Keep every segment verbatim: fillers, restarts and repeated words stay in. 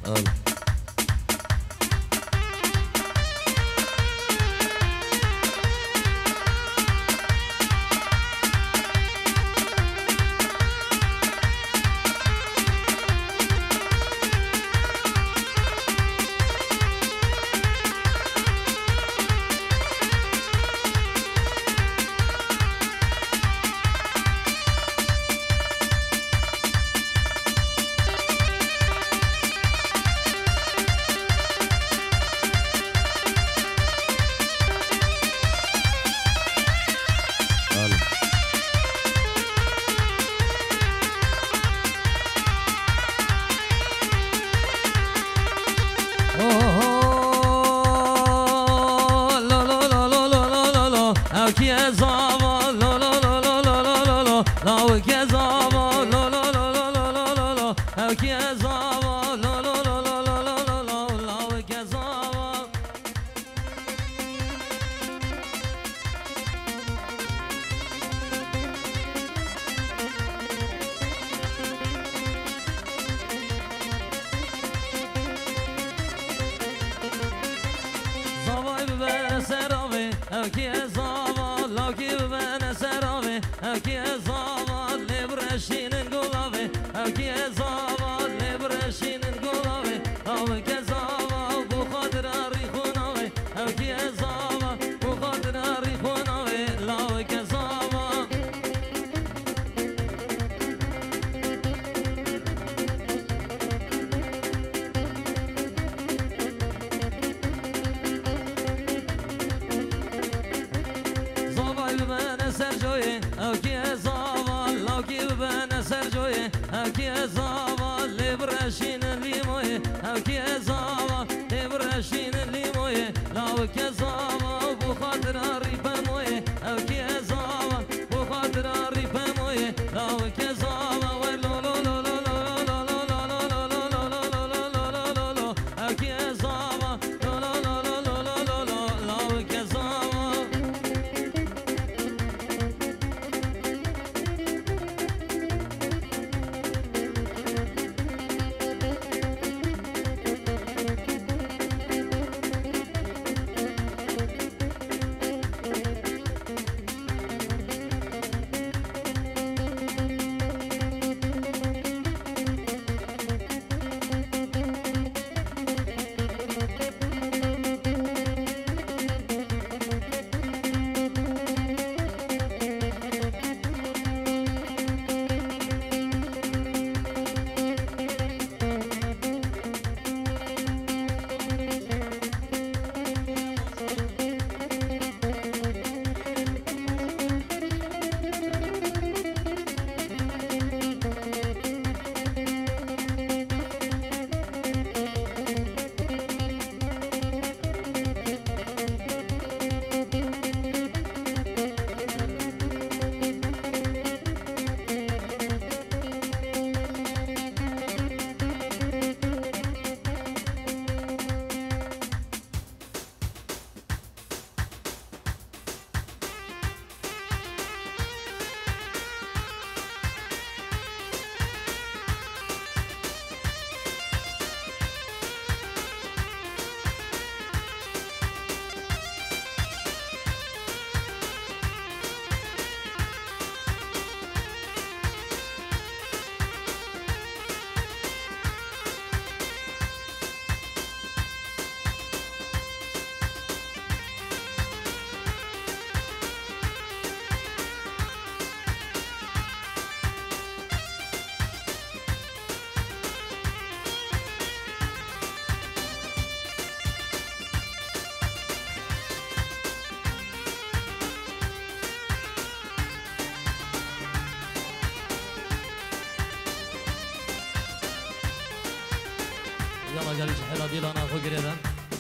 قالش حلا ديلانا خو قريدا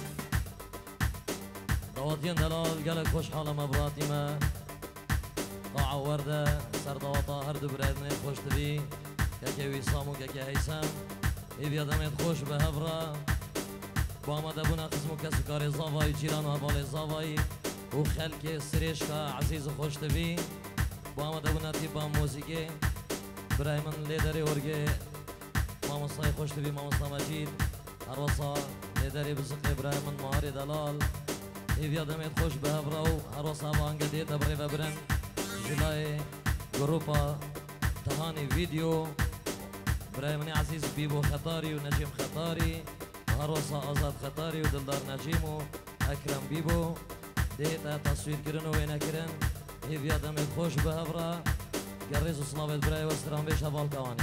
دواتين دلال قالك خوش حالا مبراتي ما قاع وردة سر دواتا هر دو برادني خوش تبي كاكي ويسام و كاكي هيسام ايبيا دميت خوش بهفرا باما دبونا قسمو كسكاري زاواي جيران و هبالي زاواي و خلق سريشكا عزيز خوش تبي باما دبونا تيبا موسيقي براي من ليدري ورقي ماما صاي خوش تبي ماما صاي مجيد عروسا نداری بزق ابراهیم من ماری دلال ایویا دمید خوش به هبراو عروسا بانگدی دبری ببرن جلای گروپا تهانی ویدیو ابراهیمنی عزیز بیبو خطاری و نجیم خطاری عروسا آزاد خطاری و دلدار نجیم و اکرم بیبو دیتا تصویر کرن و وینا کرن ایویا دمید خوش به هبرا گریز و صلابت برای و سرام بیش حوال کوانی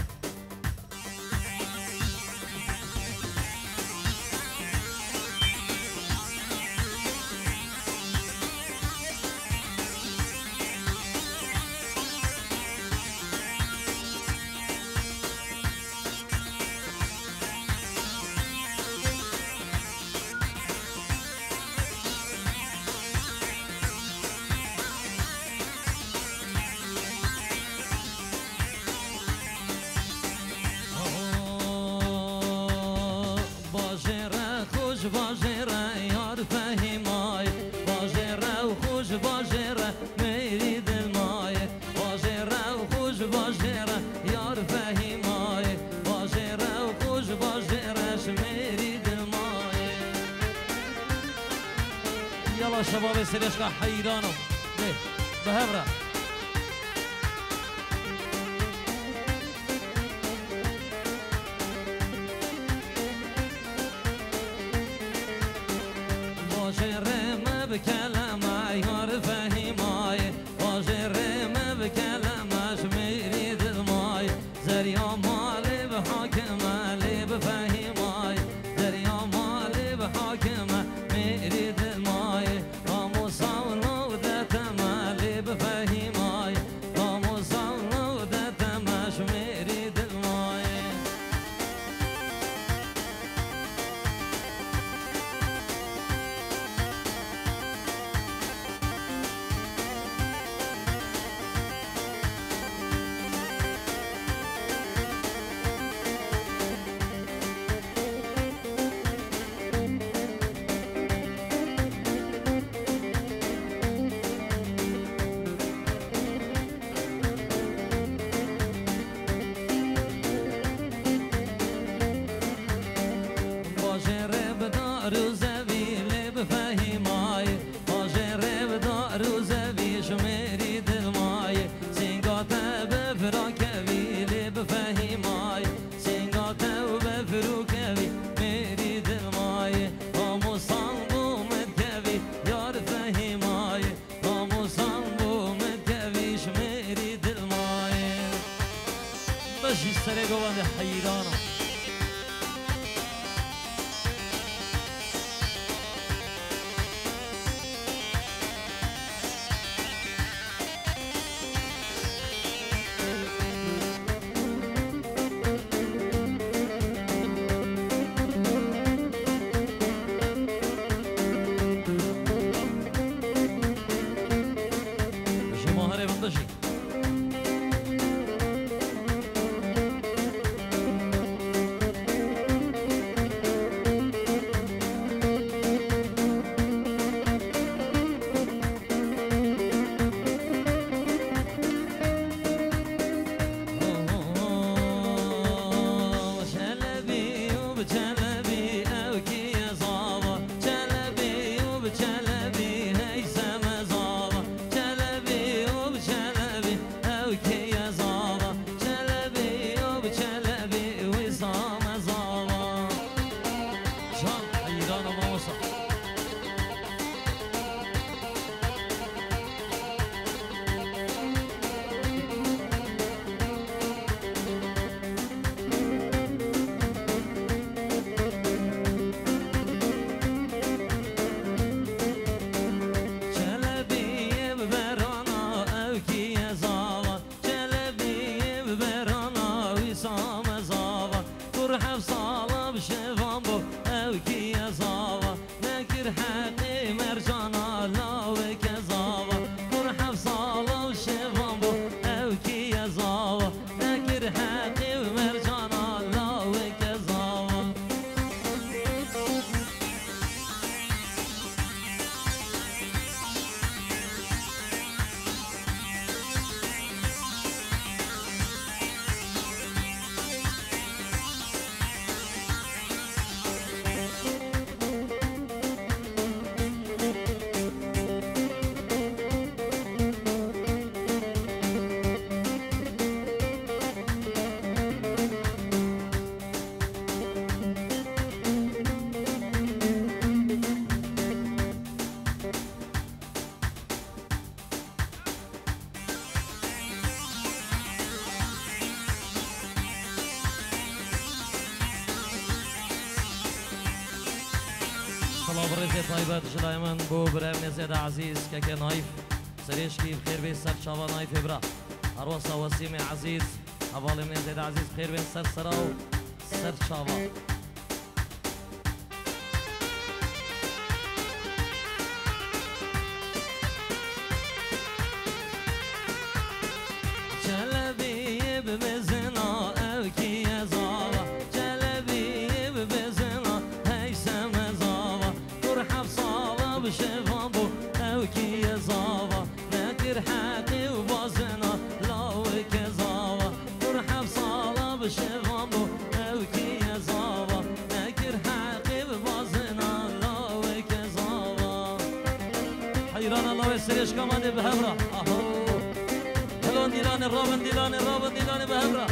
باجره یار فهیمای باجره و خوش باجره میری دل مای باجره و خوش باجره یار فهیمای باجره و خوش باجره میری دل مای يلا شباب سريشكا حيرانهم ليه بهبره بكلامه يار فهيماي واجري ما بكلامه شميري دماي زريا مالي بحاكمه لي بفهيماي زريا مالي بحاكمه ميري دماي قاموسا ونودة مالي بفهيماي قاموسا ونودة ما شميري دماي الله برزي طيبات جلايمن بو برامن زيد عزيز كاكي نايف سريش كيف خير بي سر شابا نايف ابرا عروسة وسيمي عزيز حوالي من زيد عزيز خير بين سر سراو سر شابا سريش كمان بهبرة اهو هلون ديلان الرابن ديلان الرابن ديلان بهبرة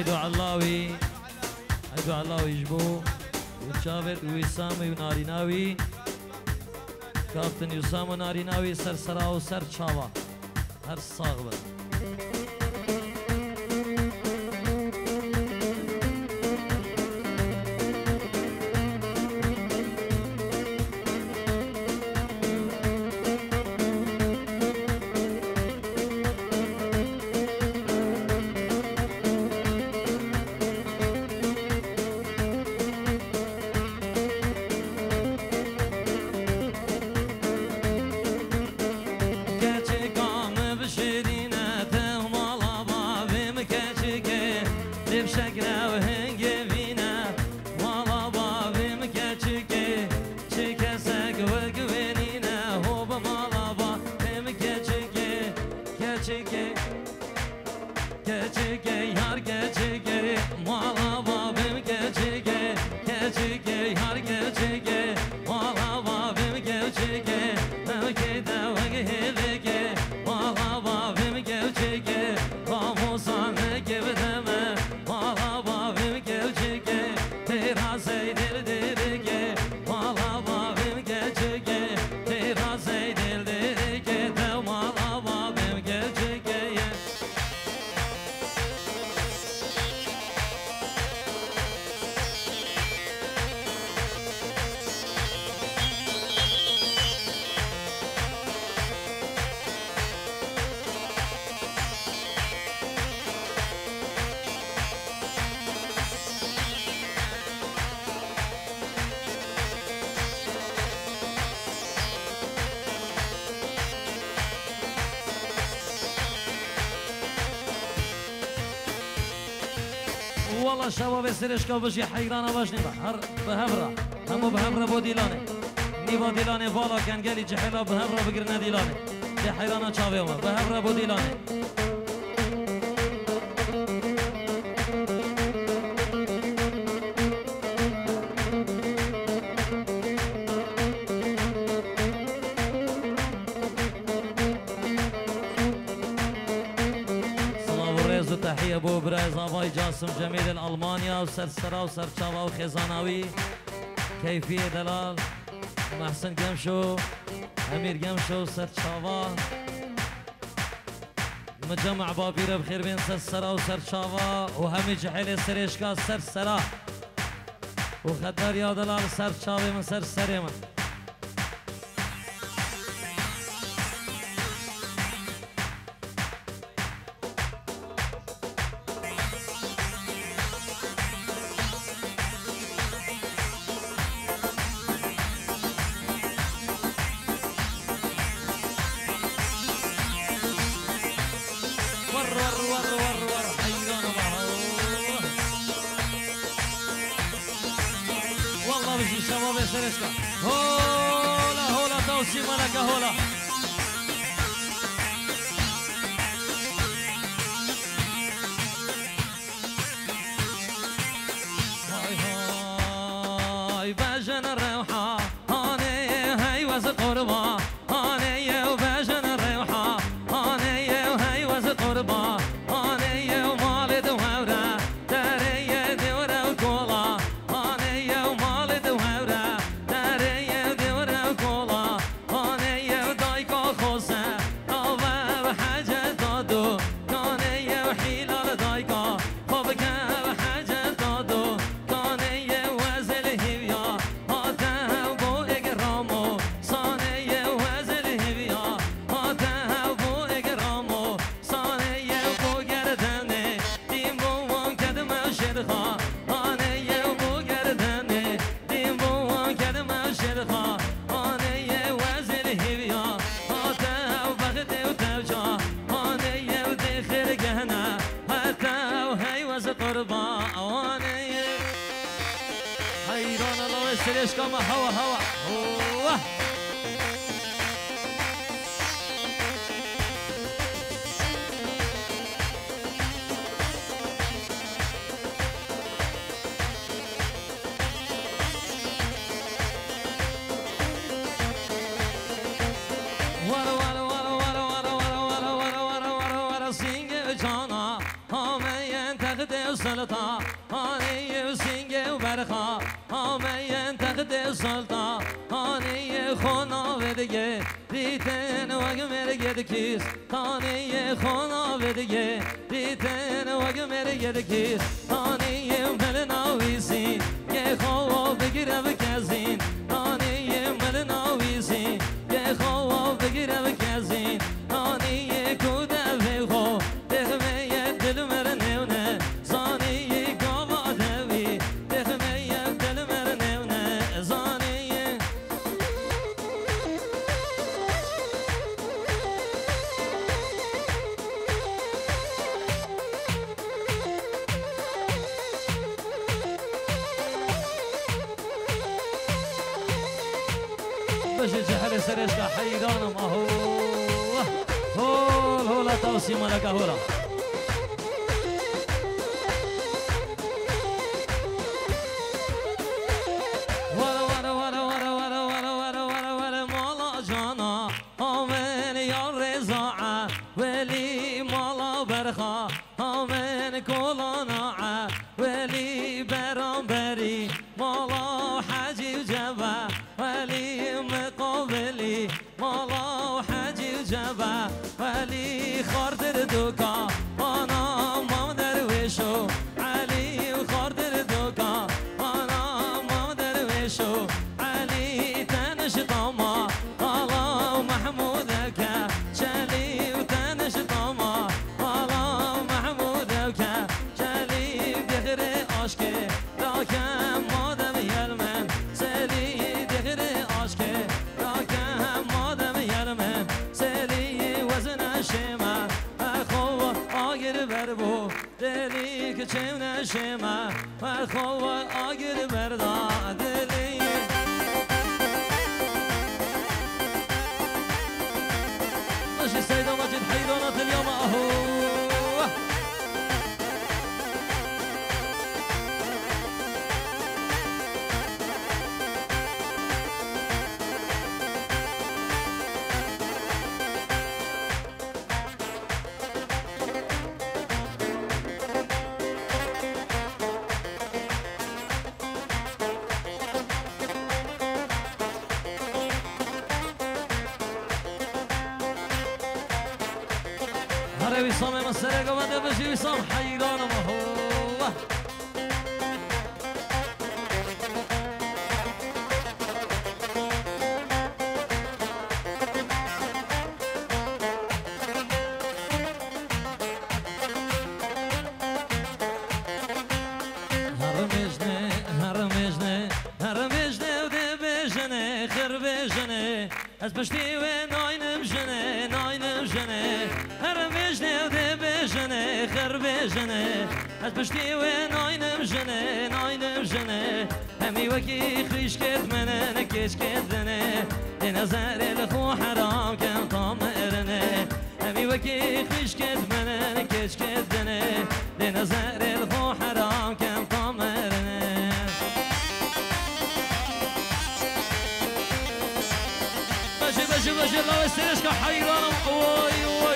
هيدو علاوي هيدو علاوي جبو وشافر ويسامي وناريناوي كابتن يسام وناريناوي سر سرا وسر شاوا هر صاغبه والله شباب سرشكا بشي حيرانه باش نبا هر بهبره همو بهبره بو ديلانه نيبا ديلانه والا كان قالي جحيلا بهبره بقرنا ديلانه دي حيرانه چاوي وما بهبره بو ديلانه تحية ابو برايز اباي جاسم جميل الالمانيا وسرسرا وسرشاوا وخزاناوي كيفية دلال محسن قمشو امير قمشو سرشاوا مجمع بابيره بخير بين سرسرا وسرشاوا وهمي جحيل سريشكا سرسرا وخدر يا دلال سرشاوي من سرسري من سرشكا هولا هولا توسي ملكا هولا هاي هاي باجن الروحة هاني هاي وز قربا هاني وباجن الروحة هاني وهاي وز قربا هاني ومالي دوهورا داري دورا وكولا هاني ومالي دوهورا سريش كما هوا هوا هوا ورا ورا ورا ورا ورا ورا ورا ورا ورا ورا ورا سينج جانا هم ينتقد وصل سلطان هانی خونا ودگه دیتن وگ مرگه دکیس هانی خونا ودگه دیتن وگ مرگه دکیس هانی مل ناویسی که خوا بگیره بکزین هانی مل ناویسی که خوا بگیره بکزین هانی کوده بخو دخمه دل مرنونه زانی گاوا دوی دخمه دل مرنونه زانی بجي جهل سرش حيرانم اهو هول هولا توسيم لك هولا ورا ورا ورا ورا ورا ورا ورا ورا ورا مالا جانا آمن يا رزاعة ولي مالا برخا آمن كولانا ولي برام بري مالا حجي وجبا ولي مقابلي مالا حجي وجبا ولي خاردر دوكا انا ما درويشو علي وخاردر دوكا انا ما درويشو علي تنش طما الله محمودك شالي وتنش طما الله محمودك شالي بغير عشقي راكم مادم يلمن سالي بغير عشقي راكم مادم يلمن سالي وزن الشمع اخو آگر بربو دلی که چه نشمع اخو آگر بردا دلی ماشي سيدة ماجد حيرانة اليوم اهو هره ویسام مسره گوانده بشی ویسام حیرانم اهو هرمجنه هرمجنه هرمجنه و ده بجنه خر بجنه از پشتی و ناینم جنه ناینم جنه هرمجنه و ده بجنه خر بجنه از پشتی و ناینم جنه ناینم جنه همی وکی خریش کد منه نکش کد دنه ده نظر لخو حرام کم طامرنه همی وکی خریش کد منه نکش کد دنه ده نظر لخو حرام کم طامرنه باشه باشه باشه الله استرش که حیرانم اوی اوی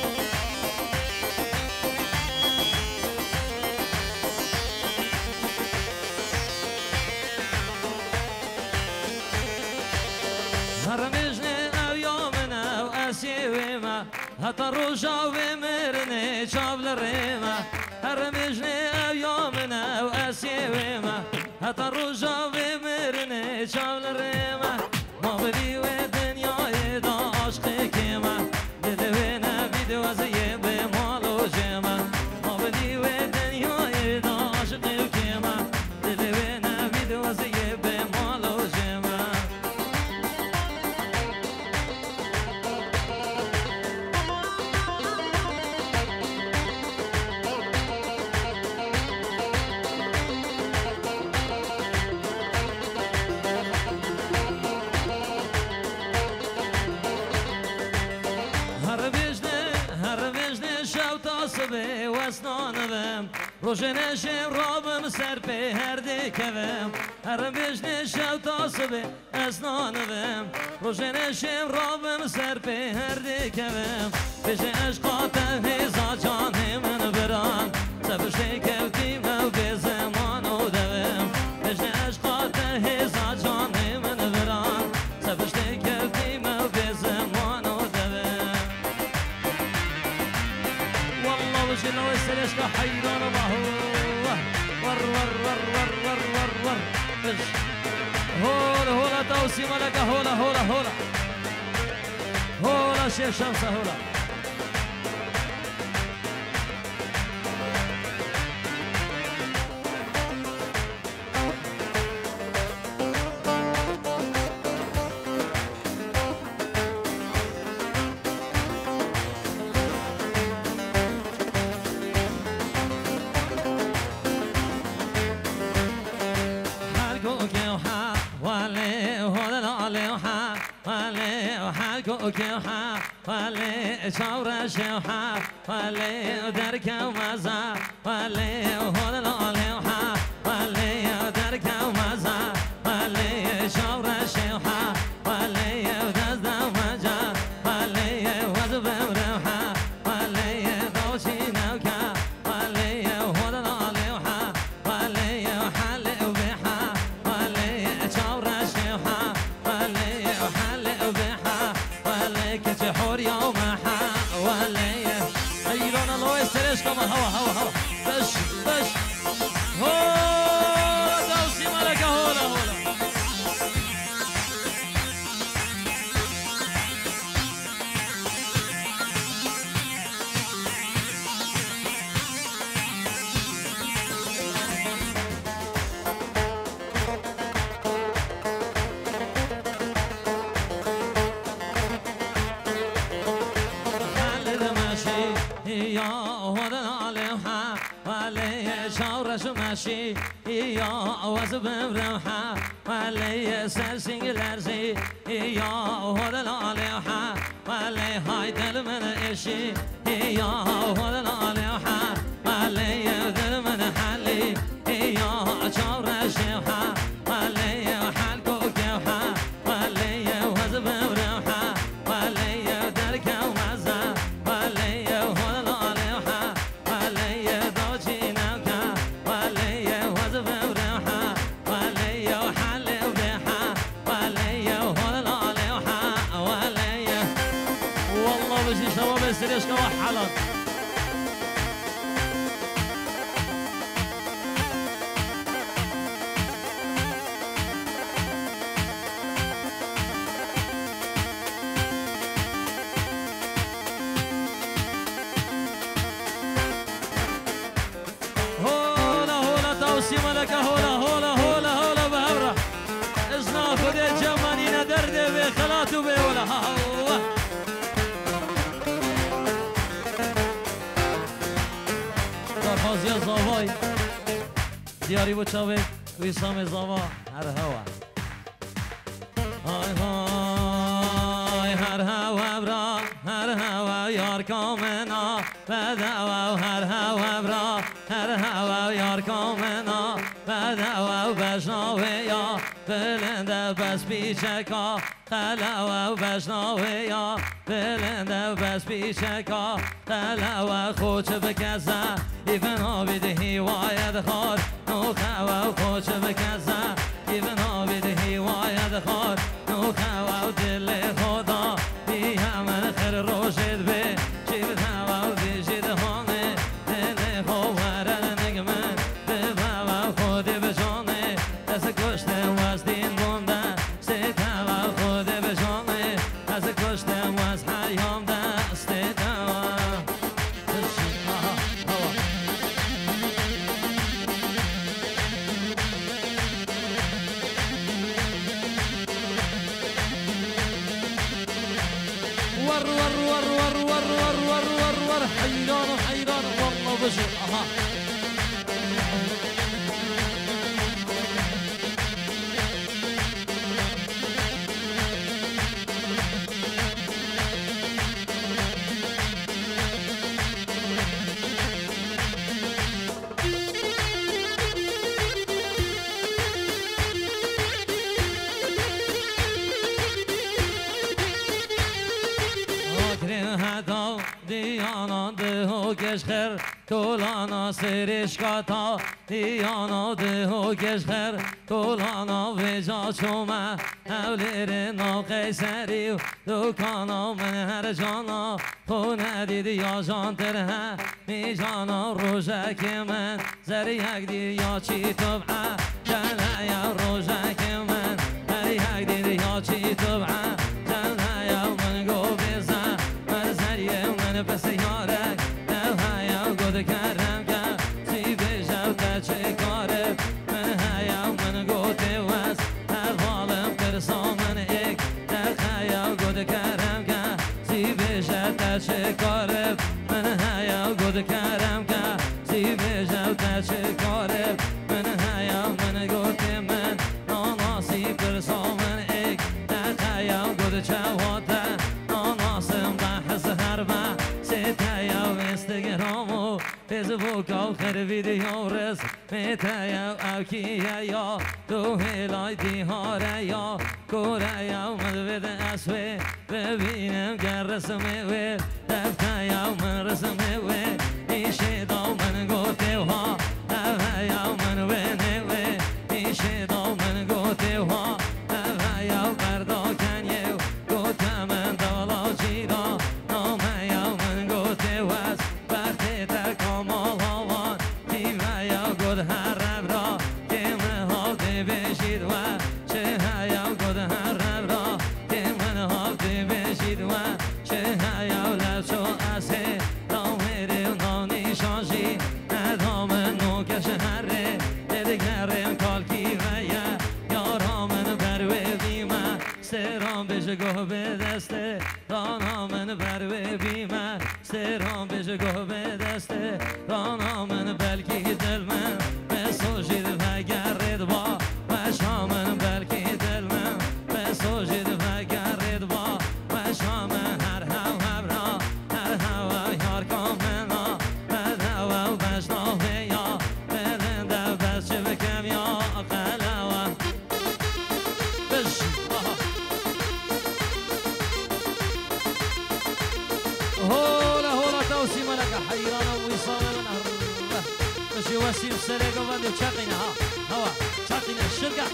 هرمجنه او یامنه و اسیویمه حتی روشا و مرنه چابل ریمه هرمجنه او یامنه و اسیویمه حتی روشا و مرنه چابل ریمه ما بری و دنیای دا عشق کیمه دل و نبید و زیه به مالو جمه ما بری و دنیای دا عشق کیمه دل و نبید و زیه به مالو جمه به وسنانم روشنشم رابم سر به هر دکوم هر بجن شب تا صبح اسنانم روشنشم رابم سر به هر دکوم بشه عشقات هزا جان من بران سبش کفتیم و به زمان و دوم بشه عشقات هزا جان سرشك حيران ما هو ور ور ور ور ور ور ور بش هولا هولا توسي ملكة هولا هولا هولا هولا شيخ شمسة هولا وكيوحا ولي شاورا شيوحا ولي دركا ومزا ولي هون الأوليوحا ولي دركا ومزا ولي شاورا شيوحا ولي دزدا ومجا ولي وزب وروحا ولي دوشي نوكا ولي هون الأوليوحا ولي حل وبيحا ولي شاورا شيوحا ولي حل وبيحا كتحور يوم حا ولي أيلون الله يستريش كما هوا هوا هوا بش بش هولا دوسي ملكة هولا هولا يا هذا عليها ولي شاورش ماشي يا وزب بروحا ولي سلسين الارزي يا هذا عليها ولي هاي دل من اشي يا هذا عليها ولي دل من حلي يا شاورش يوحا ولي حلكو كيوحا ولي وزب بروحا ولي دركا ومزا ولي سريش كوحلا هولا هولا توسي ملكة هولا هولا هولا هولا بهبرة ازنا خدي جمانينا درد بخلاتو بيولا هوا دارخازی زاوای دیاری و چاوه ویسام زاوا هر هوا های های هر هوا برا هر هوا یار کامنا بدوا هر هوا برا هر هوا یار کامنا بدوا بشناوه یا بلنده بس بیچکا خلوا بشناوه یا بلنده بس بیچکا خلوا خوچ بکزه ایفن آبید هیواید خار نو خوا خوچ بکزه ایفن آبید هیواید خار نو خوا دل خدا بی همه خیر روشد به شیب خوا دیجید خانه دل خوارد نگمن به بوا خودی بجانه دست کشته واز دین بونده ست هوا خودی بجانه دست کشته واز حیام دست دوا ور ور ور ور ور ور ور ور ور حيران حيران والله بشر اها تا دیانا ده و کشخر کولانا سرش کتا دیانا ده و کشخر کولانا و جا چومه اولیر نا قیسری و دکانا من هر جانا خونه دید یا جان تره می جانا روژه که من زر یک دید یا چی طبعه جنه یا روژه که من هر یک دید یا چی طبعه جنه یا من گو بیزه من زریه من پس یارک نه یا گود کرم که چی بیشه تا چه کاره من هیا من گوته وست هر بالم کرسا من ایک نه یا گود کرم که چی بیشه تا چه کاره من هیا گود کرم که چی بیشه تا چه کاره من هیا من گوته من ناناسی کرسا من ایک نه یا گود چواته ناناسم بحث هر با سیتایا و اینستاگرام و فیسبوک و خر ویدیو رس میتایا او کیه یا تو هلای دیهاره یا کوره یا مدوید اسوی ببینم که رسمه وی دفتایا من رسمه وی ایشه دا من گوته ها اوه من وینه وی ایشه دا من گوته ها اوه یا بردا کنیو گوته من دالا جیرا نامه یا من گوته وز برده تکامال هاوان دیمه یا گود هر رب را دیمه ها دی بشید و چه یا گود هر رب را دیمه ها دی بشید و چه یا لبچو اسه نامره و نانی شانشی ندام نوکش هره دیگرم کالکی و یا یارامن بروه بیمه سرام بشه گوه به دسته رانامن بروه بیمه سرام بشه گوه به دسته رانامن بلکی دل من بسوشید و گرد با و شامن بلکی دل من بسوشید و گرد با و شامن هر هوا هبرا هر هوا یار کامنا بد هوا و بشناوه یا بلنده بس چه بکم یا قلوه بش هولا هولا توسيم لك حيران وصال من أهل مشي وسيم سرقة وبدو تشاقينا ها هوا تشاقينا الشرقة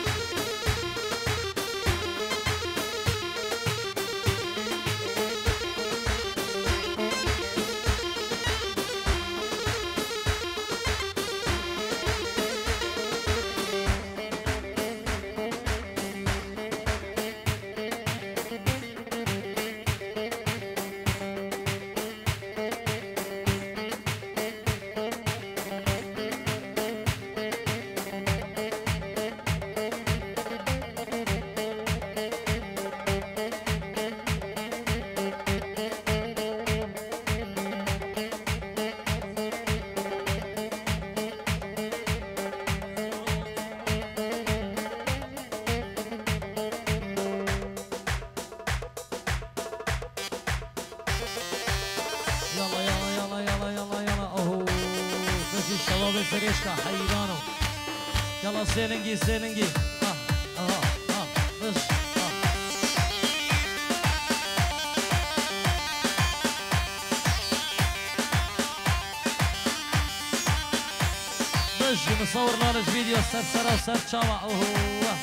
يلا يلا يلا يلا يلا يلا اوه ماشي الشباب الفريشكا حيرانو يلا سيلنجي سيلنجي اه اه اه بس اه بس مصور لنا فيديو سرسرة وسرشاوة اوه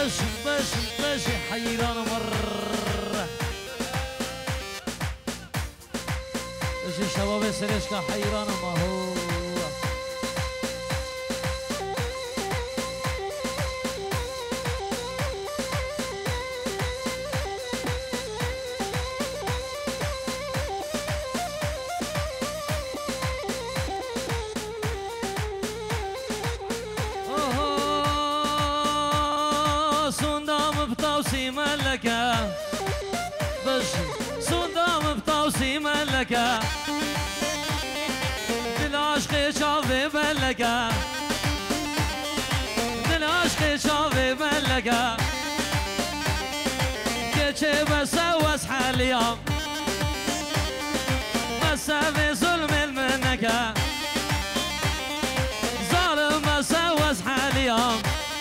بشي بشي بشي حيران مرة بشي شباب سرشكا حيران ما هو ملكة بشي صدام بطوسي ملكة دلعشق شافي ملكة دلعشق شافي ملكة كيشي بسوس حاليا مسافي ظلم المنكة ظالم بسوس حاليا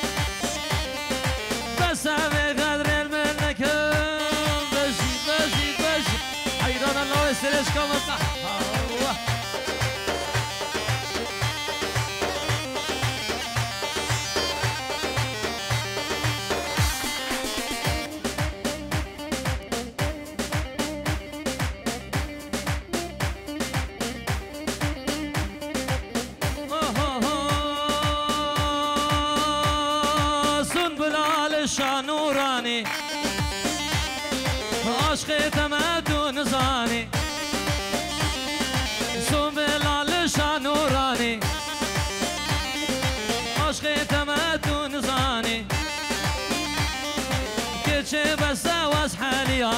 مسافي غدر المنكة بشي بشي بشي حيران الله يسرش كما صح شانوراني عشق تمدن زاني سوم بلال شانوراني عشق تمدن زاني كيشي بساوس حاليا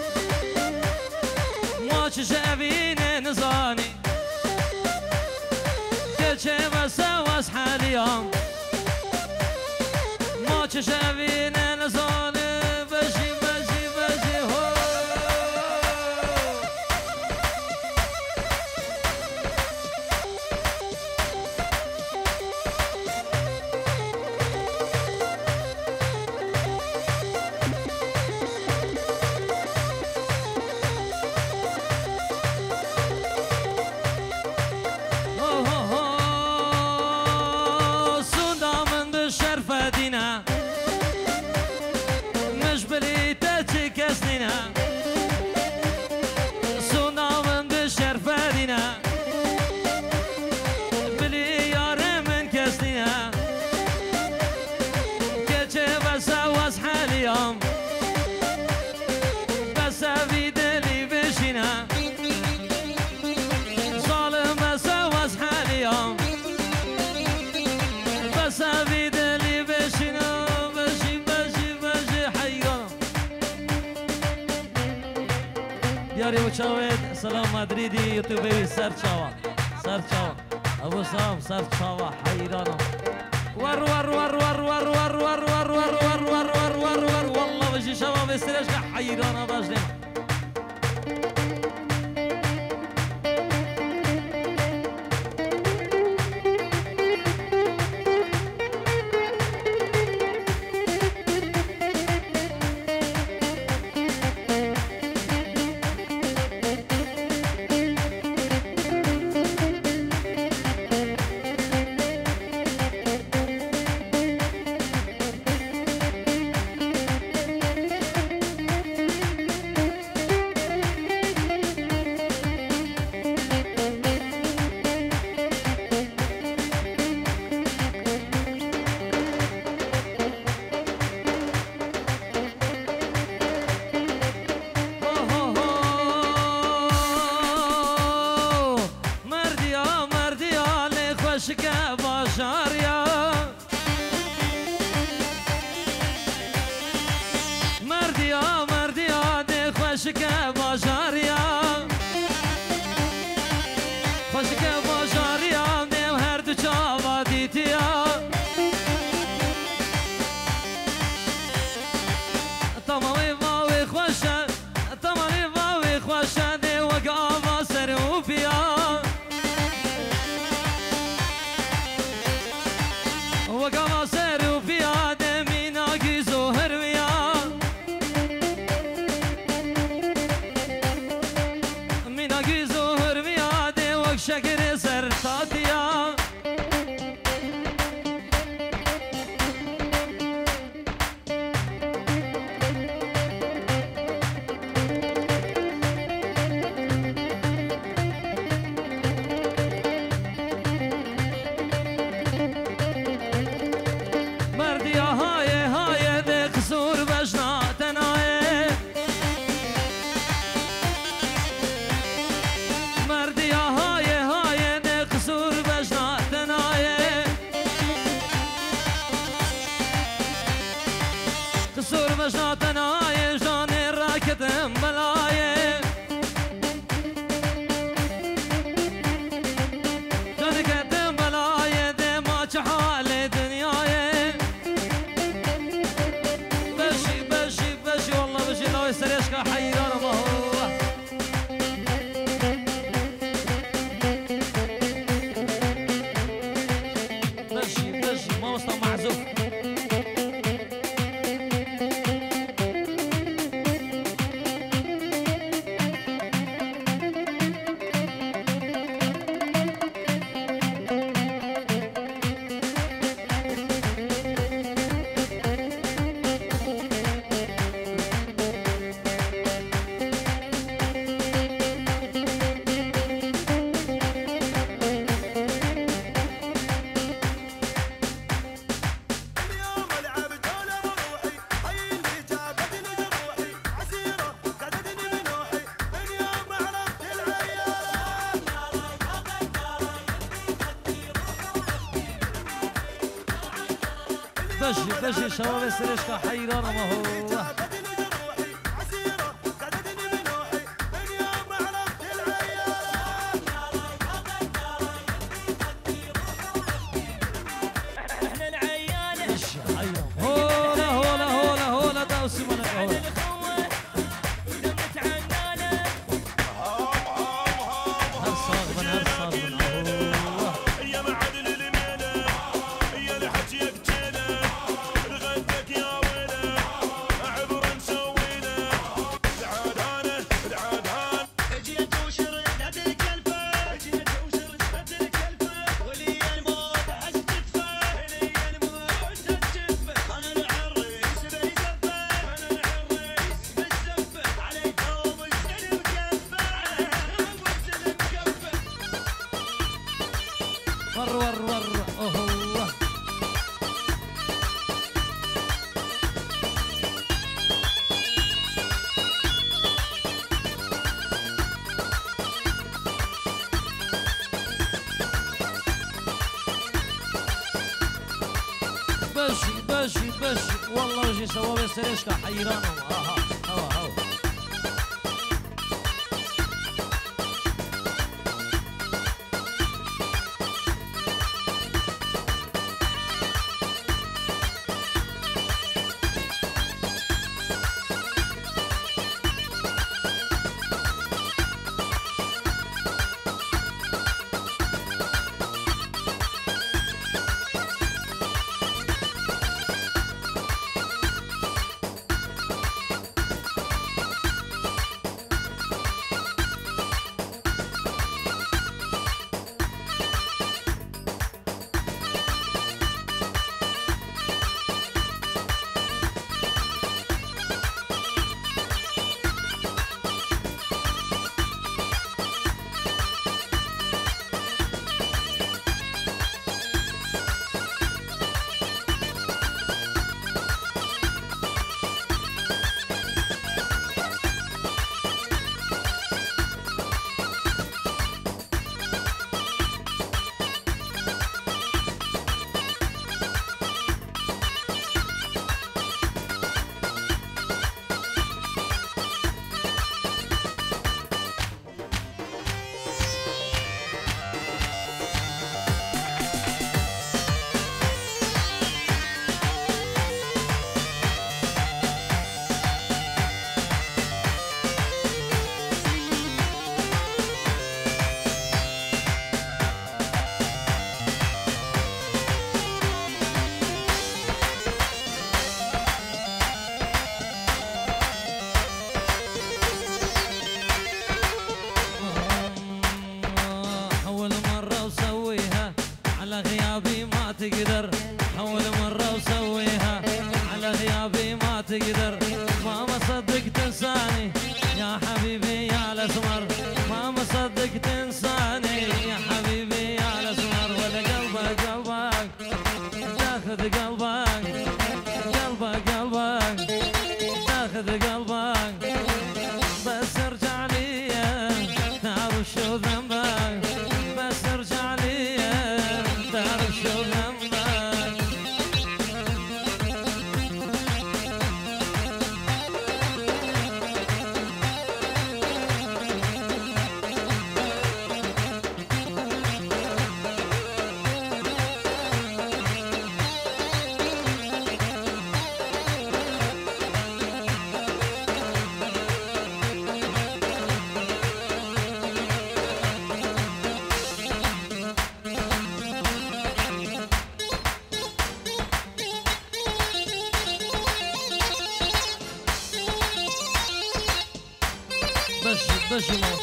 ماش شابين نزاني كيشي بساوس حاليا شافين نزون بشي بشي بشي هو بس في دلي بشنا ظالم بسوس حاليا بس في دلي بشنا بشي بشي بشي حيران دياري وشاويد سلام مدريدي يوتيوبي سر شاوا سر شاوا ابو سام سر شاوا حيران ور ور ور ور ور ور ور ور ور ور ور ور ور ور والله بجي شباب السريش حيرانة باجلين عشق بشر يا مردي يا مردي يا دي خوشك بشر يا خوشك بشر يا دي هر دو چاوا دیتی یا تمامی باوی خوشه تمامی باوی خوشه دی وقاما سر و بیا وقاما سر و بیا دی مینا گیزو هر ویا سور مشاتناي جاني راكتم بلاي جاني كتم بلاي دي ما حالي دنياي بشي بشي بشي والله بشي لو يسريشك حيران ما هو بشي بشي ما وصل معزوف بشي بشي شباب السريشكا حيران ما هو احنا العيانة بشي حيران هولا هولا هولا هولا داوسي من الأول هرصاغ من هرصاغ من أهوه يا معدل الميلة يا لحجيك جيلة لغدك يا ويلة عبر مسوينا العادانة العادانة جيت وشردت الكلفة جيت وشردت الكلفة ولي الموت حستدفة ولي الموت حستدفة انا العريس بالزفة انا العريس بالزفة عليكم السلم كفة عليكم السلم كفة ور ور ور أهوه بشي بشي بشي والله وجي شباب السريشكا حيرانهم اها هوا هوا تقدر أول مرة وسويها على غيابي ما تقدر ما مصدق تنساني يا حبيبي يا الأسمر ما مصدق تنساني يا حبيبي يا الأسمر ولا قلبك قلبك تاخذ قلبك قلبك قلبك تاخذ قلبك بس ارجع لي تعرف شو ذنبك بس ارجع لي تعرف شو ذنبك بشي بشي ماما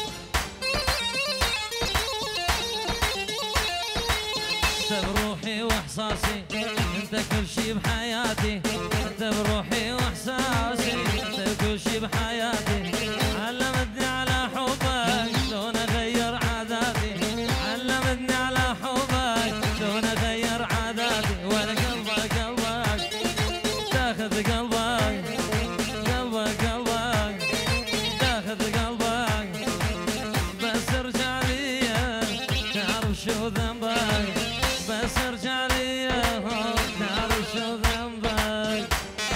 انت بروحي واحساسي انت كل شي بحياتي انت بروحي واحساسي انت كل شي بحياتي علمتني على حبك شلون اغير عاداتي علمتني على حبك شلون اغير عاداتي ولا قلبك قلبك تاخذ قلبك قلبك قلبك تاخذ قلبك بس ارجع لي تعرف شو ذنبك بس ارجع لي تعرف شو ذنبك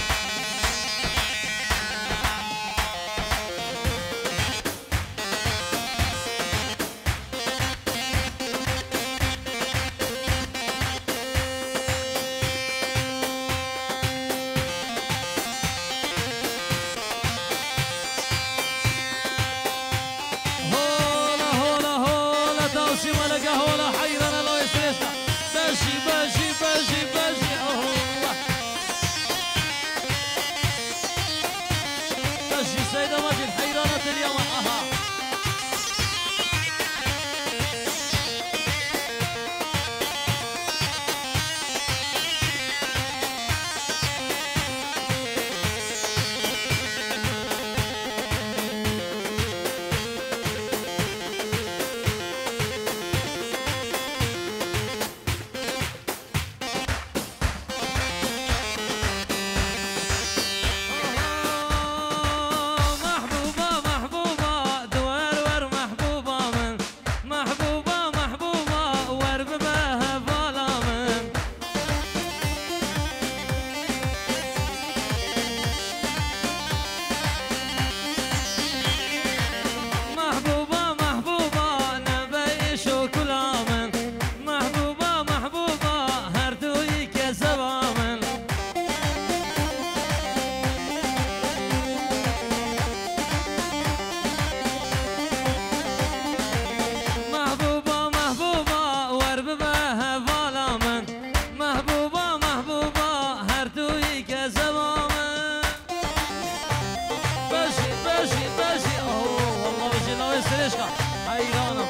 هولا هولا هولا توسي ملقا هولا حيرنا لو يسرسنا بشي بشي بشي بشي الله بشي سيدة ماجد حيرانة اليوم اها محبوبة محبوبة دوار ور محبوبة من محبوبة محبوبة ور بباها فالا من محبوبة محبوبة نبي شو كلا من محبوبة محبوبة هردوي كسبا من محبوبة محبوبة ورببها فالا من محبوبة محبوبة هردوي كسبا من بشي بشي بشي اوه والله بشي لو يسرشكا حيرانة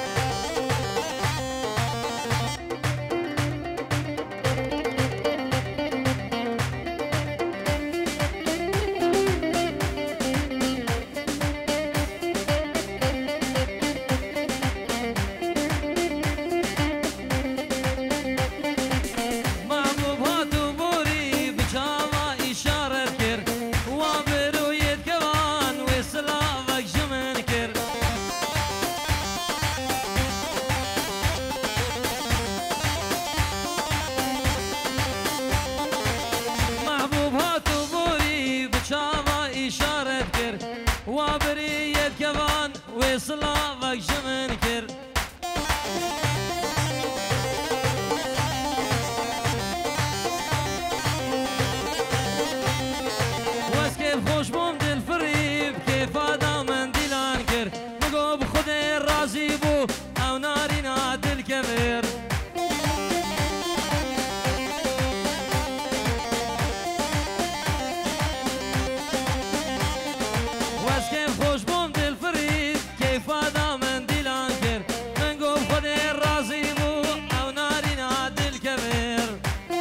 محبوبها دبوري بجاما إشارة كر وابرو يتكوان وسلافك جمن كر محبوبها دبوري بجاما إشارة كر وابري يتكوان وسلافك جمن كر واس كيف خوش بوم دل فريب كيف هذا من دلان كر مقو بخدي الرازي بو او ناري ناد الكبير واس كيف خوش بوم دل فريب كيف هذا من دلان كر مقو بخدي الرازي بو او ناري ناد الكبير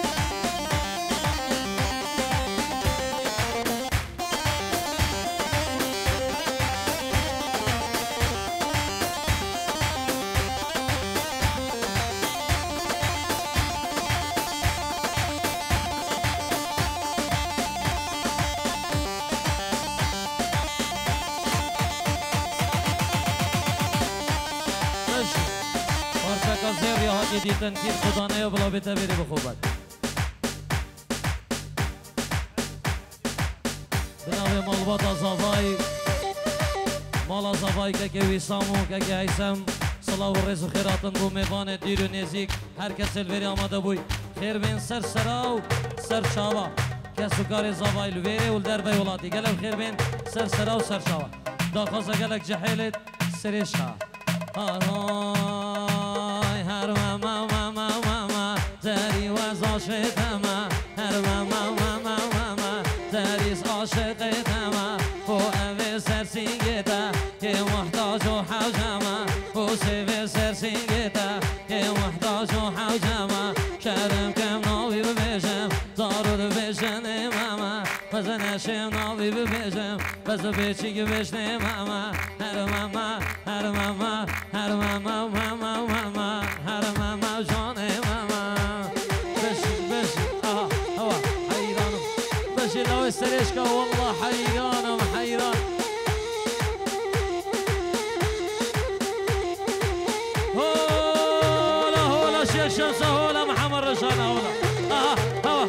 ماشي پارچه زیر یا هاتی دیتن کیر خدا نه بلا بیته بری بخوبت بناوی مالبات آزاوای مال آزاوای که که ویسامو که که ایسم صلاح و رز و خیراتن بو میوان دیر و نزیک هر کس الوری آماده بوی خیر بین سر سراو سر چاوا کسو کار زاوای لویره و در بی ولاتی گلم خیر بین سر سراو سر چاوا دا خوزا گلک جحیلت سرشا آهای هر ماما ماما ماما داری وز عاشقما هر ماما ماما ماما داریز عاشقتما خو اوه سرسینگتا که محتاج محتاج وحوجمة وسيف سرسنجتا يا محتاج وحوجمة شرم كم ناوي ببيجم زارو ببيجن ماما بزن شم ناوي ببيجم بز بيچي بيجن ماما هر ماما هر ماما هر ماما ماما ماما هر ماما جان ماما بشي بشي اه هوا حيران بشي لو استريشكا والله حيران حيران هولا هولا شيخ شمسة هولا محمد رشانة هولا اه هوا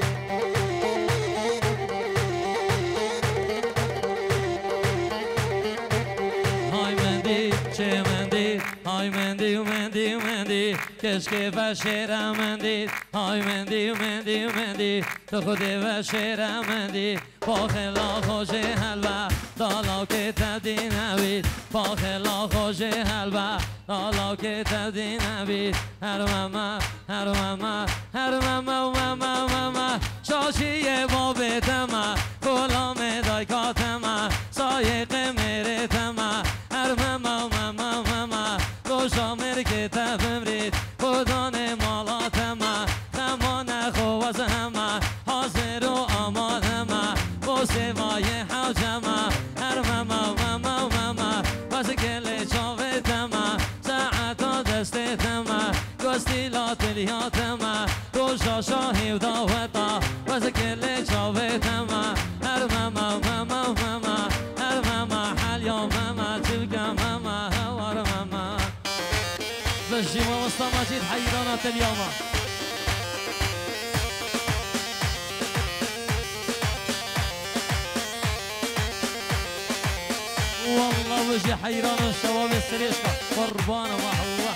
هاي مندي چه مندي هاي مندي ومندي ومندي كشكي بشيرة مندي هاي مندي ومندي ومندي تو خودي بشيرة مندي باخلا خوشي حلوة دالا که تبدی نبید باخلا خوشی حلوه دالا که تبدی نبید هر ماما هر ماما هر ماما ماما ماما شاشی باب تما کلام دایکات ما سایق میره تما هر ماما ماما ماما گوشا مرکه تبمرید خودان مالات ما خمان خوز همه حاضر و آماد همه سوای حوجما هر ماما ماما ماما بس کل چاوه تما ساعتا دست تما گستی لاتلیا تما روشا شاهی و داوتا بس کل چاوه تما هر ماما ماما ماما هر ماما حالیا ماما تلقى ماما هوار ماما بشي وسط مجيد حيرانات اليوم والله وجه حيران الشباب السريشكا قربانه وحوه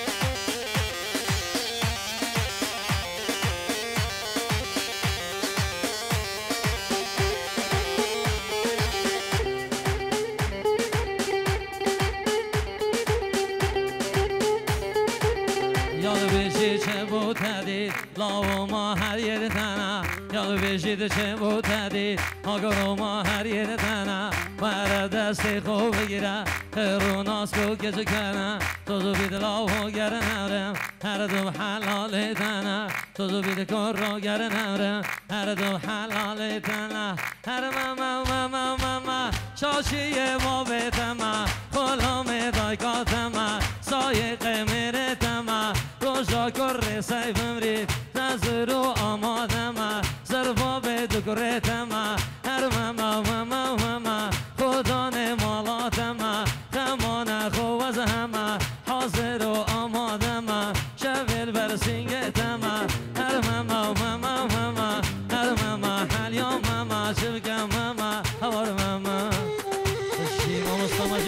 یاد بشی چه بود هدید لاو ما هر یر تنه یاد بشید چه بود هدید آگرو ما هر یر تنه مره دستی خوب بگیره رو ناس کو کچه کنه توزو بید لاو گر نرم هر دو حلال تنه توزو بید کن رو گر نرم هر دو حلال تنه هر ماما ماما ماما شاشی ما بیتما خلام دایکاتما سایق میره تما روشا کر سیفم رید نظر و آمادما زربا به دکره تما هر ماما ماما ماما خودان مالاتما خمان خوز همه حاضر و آمادما شویل بر سینگ تما هر ماما ماما ماما هر ماما حالیا ماما شبکم ماما هوار ماما شیما مستمجی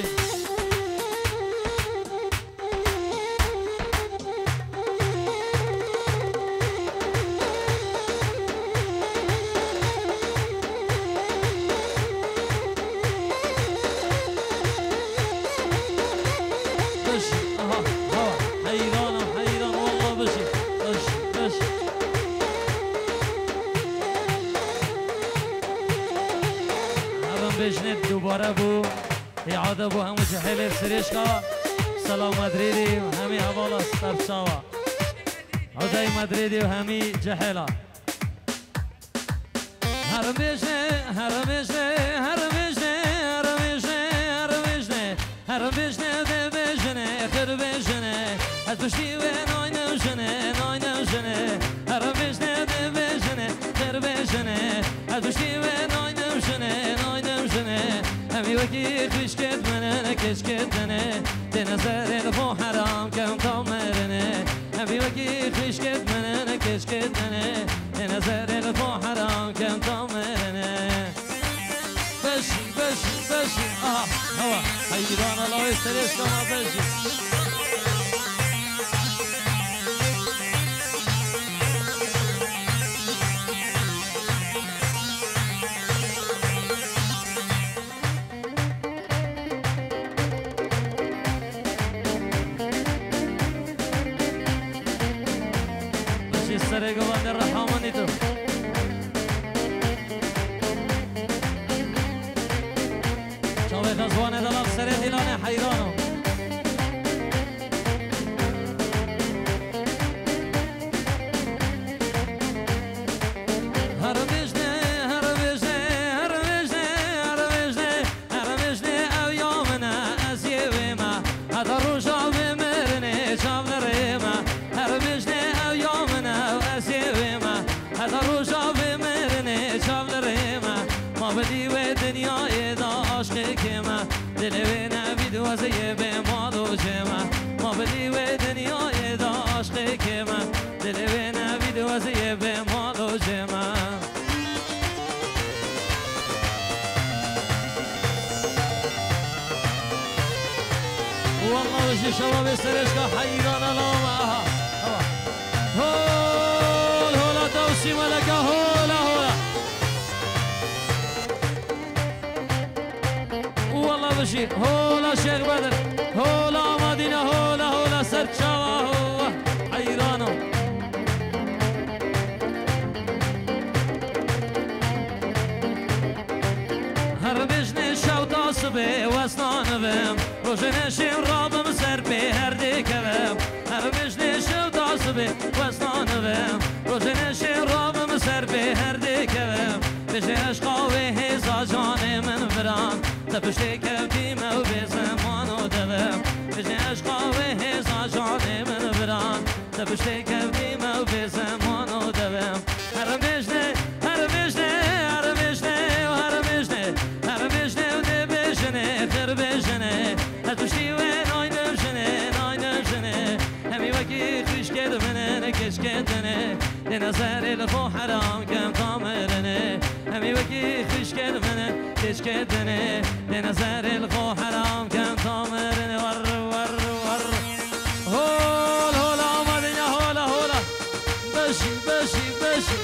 بجنب دوباره بو اعاده بو همو جحیل سریشکا سلام مدریدی و همی حوالا سترساوا عدای مدریدی و همی جحیلا هر بجنه هر بجنه هر بجنه هر بجنه هر بجنه هر بجنه ده بجنه خر بجنه از پشتی و نای نوشنه نای نوشنه هر بجنه ده بجنه خر بجنه از پشتی و نای نوشنه نای نوشنه همی وکی خوش کت منه کش کت منه ده نظر الفو حرام کم تا مرنه همی وکی خوش کت منه کش کت منه ده نظر الفو حرام کم تا مرنه بشی بشی بشی آها هوا حیران الله استرس کما بشی سره گوانده رحمانی تو شاوه خزوانه دلال سره دیلانه حیرانو ما بدی و دنیای دا عشق کمه دل و نبید وزی به مال و جمه ما بدی و دنیای دا عشق کمه دل و نبید وزی به مال و جمه والله وجه شباب السرشكة حيرانا لوما هول هولا دوسي ملكة هولا هولا والله بشير هولا شيخ بدر هولا مدينة هولا هولا سرد شوا هو حيرانا هر بجني شوطا صبي واسنان بهم روشنشیم رابم سر به هر دیکم هر بجنشم داسبه وستانم روشنشیم رابم سر به هر دیکم بجنش قاوه هزا جان من برام تپشتی کبیم و به زمان و دوم بجنش قاوه هزا جان من برام تپشتی کبیم و به زمان و دوم هر بجنه هر بجنه هر بجنه و هر بجنه هر بجنه و ده بجنه خر بجنه هتوشی و ناینم جنه ناینم جنه همی وکی خوش کد منه نکش کدنه ده نظر الخو حرام کم تامرنه همی وکی خوش کد منه کش کدنه ده نظر الخو حرام کم تامرنه ور ور ور هول هول آمدین هولا هولا بشی بشی بشی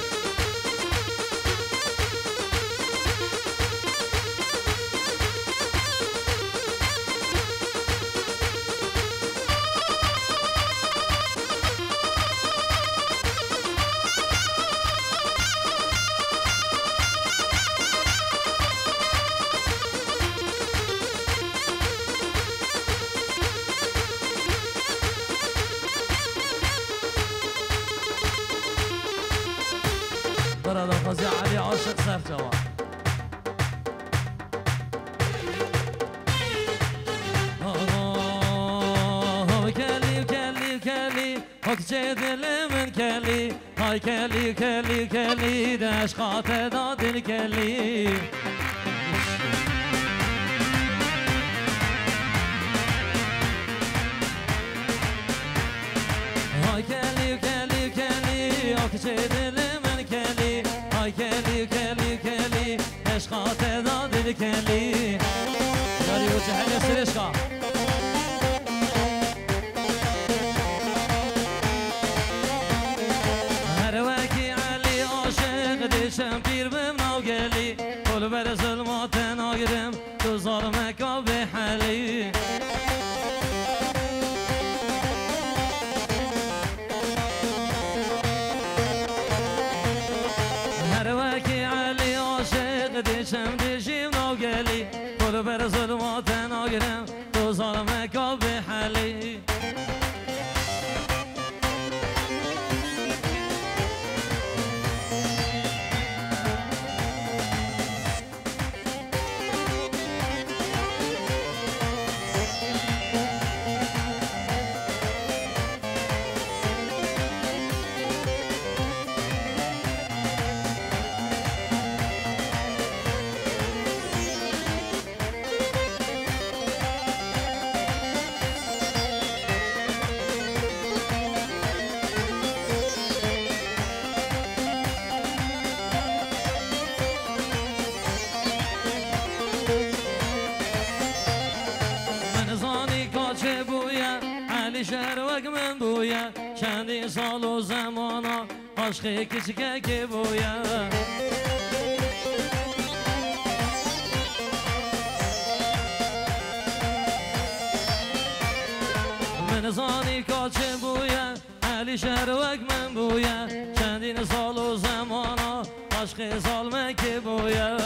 برادر فزع علي عاشق سر جوان آه كلي كلي كلي هاك جدل من كلي هاي كلي كلي كلي داش قاطع داد الكلي هاي كلي كلي كلي هاك جدل كلي هاي كلي كلي كلي عشقات داد الكلي داري وجه على سرشقة هرواكي علي عاشق ديشم بير بمناو قلي كل بر ظلمات ناقرم تو ظلمك بحالي دشم دشیم ناگلی کل بر ظلمات ناگرم تو ظالمک به حلی شهروک من بویا چندین سال و زمانا عشق کچکه که بویا من زانی کاچه بویا علی شهروک من بویا چندین سال و زمانا عشق ظالمه که بویا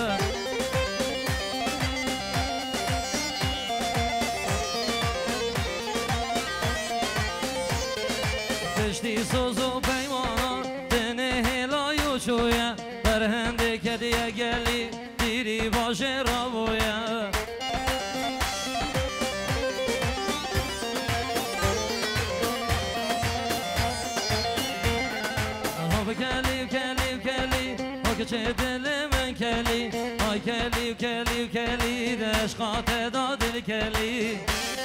دشتی سوز و پیمانا دنه هلایو شویا برهنده کدیه گلی دیری باشه را بویا ها کلی کلی کلی ها که چه دل من کلی ها وای کلی و کلی و کلی دشقات داد الکلی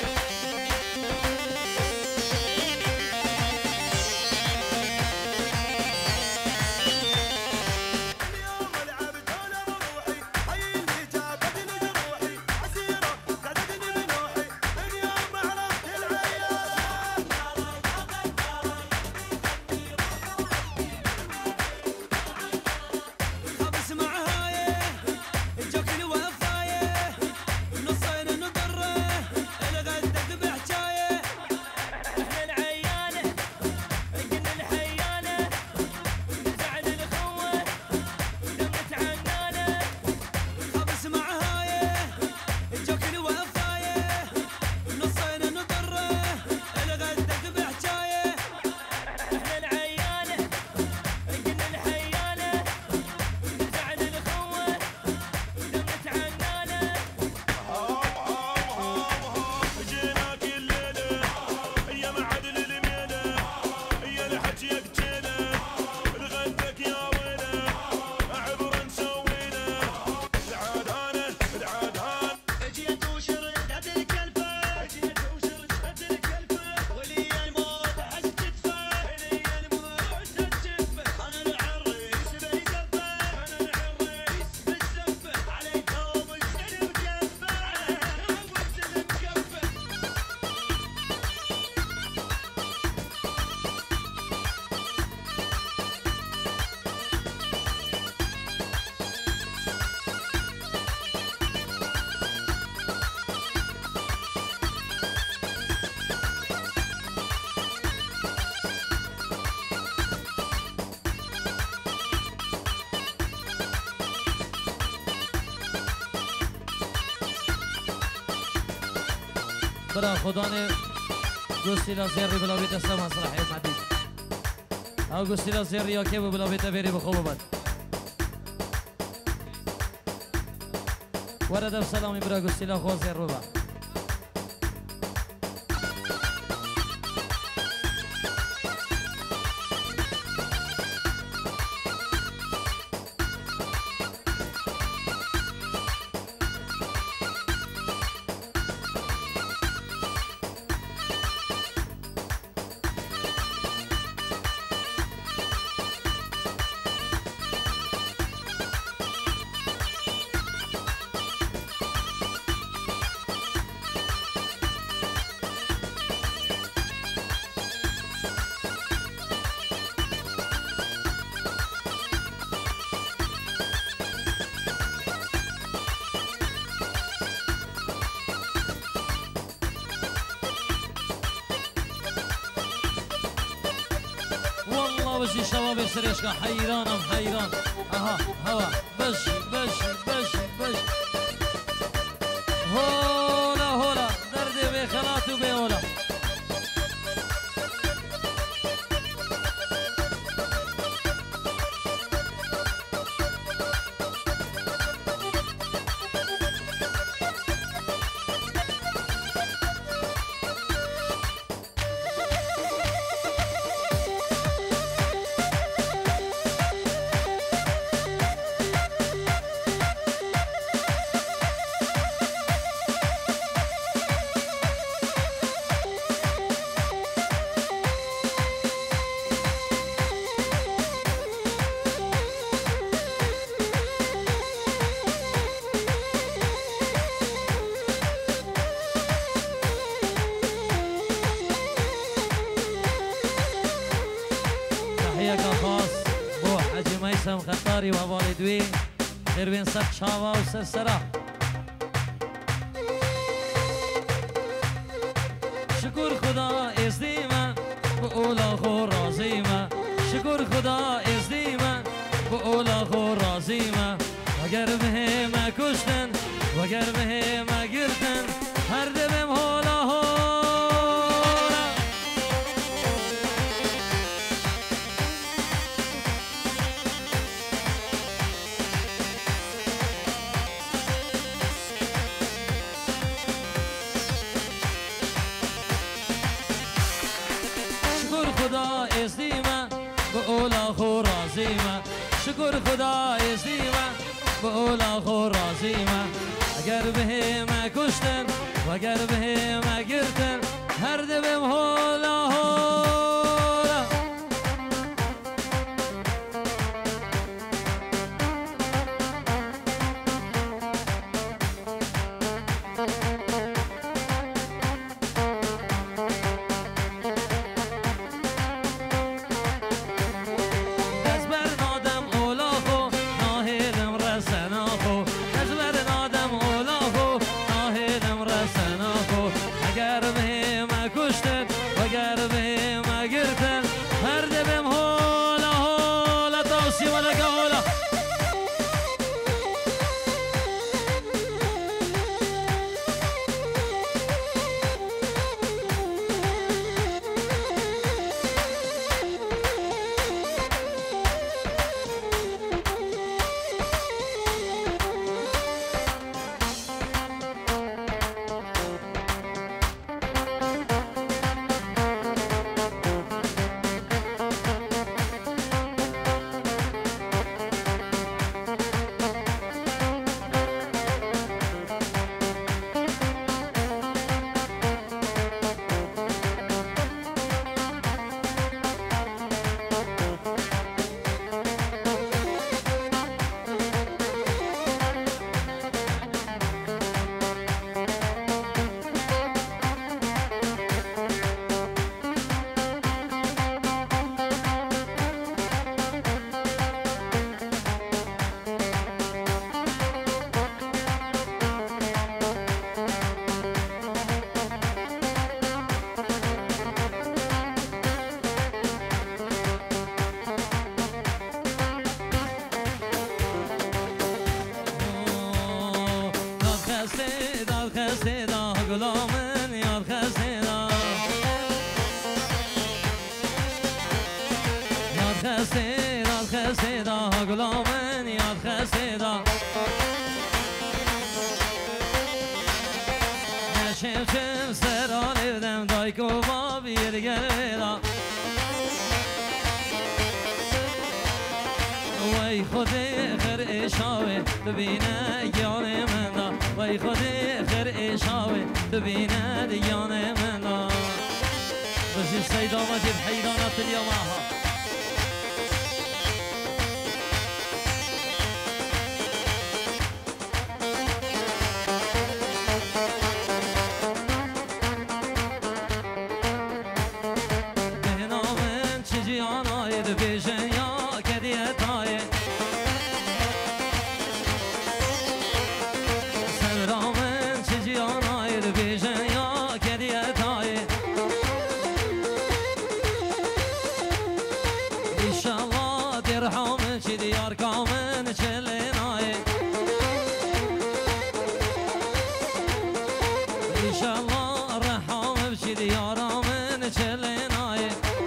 برا خدانه گوستیلا زیری بلا بیت است مسرحیت مدید او گوستیلا زیری یا که بلا بیت بری بخوب بد ورد سلامی برا گوستیلا خواه زیر رو با بشي شباب سريشكا حيران ام حيران اها هوا بش بش بش بش هولا هولا دردي بخلات وبهولا خطاري ووالدوي خير بين سر شاوا وسرسرة شكر خدا ازديما بقولا خور رازيما شكر خدا ازديما بقولا خور رازيما وگر مهما كشتن وگر مهما گرتن هر دبم هولا هولا خدا ازدیما به اولا خو رازیما شکر خدا ازدیما بولا خو رازی من اگر به ما کشتن و اگر به ما گرتن هر دبم هولا هولا غلامن یاد خستیدا یاد خستیدا خستیدا غلامن یاد خستیدا نشم شم سرالیدم دایکو با بیر گلویدا وای خودی خر اشاوه ببینه گیان من دا وای خودی خر اشاوه ببینه دیان من دا بس السيدة مجد حيدانات اليوم معها بهنا من چجی آناید بیشن یا کدیت های سرامن چجی آناید بیشن یا کدیت های انشالله درحم چی دیار کامن چلین های انشالله رحم چی دیارامن چلین های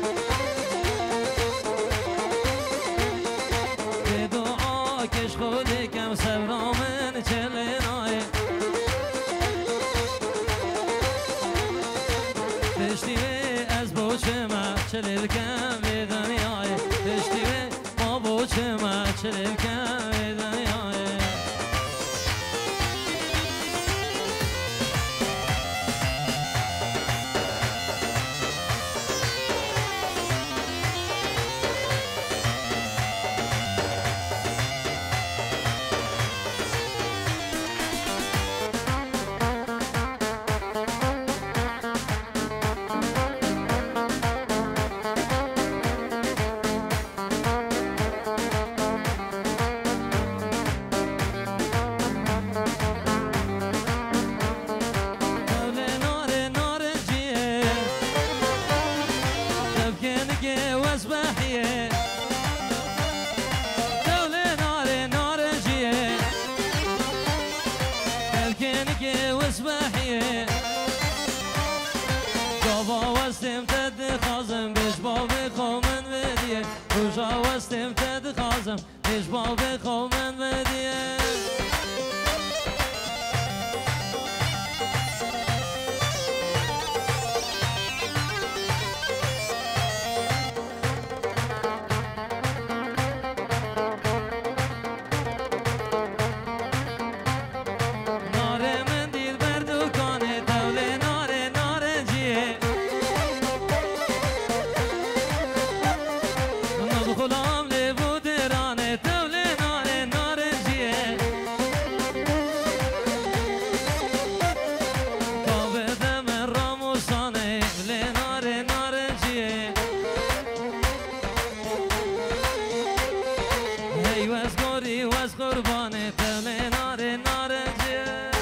به دعا کش خودی کم سبرامن چلین های پشتی از بوچه ما چلیل کم به دنیای پشتی ما بوچه ما چلیل کم به دنیای ايش بابي خومن بديه قربان تل نار نارنجی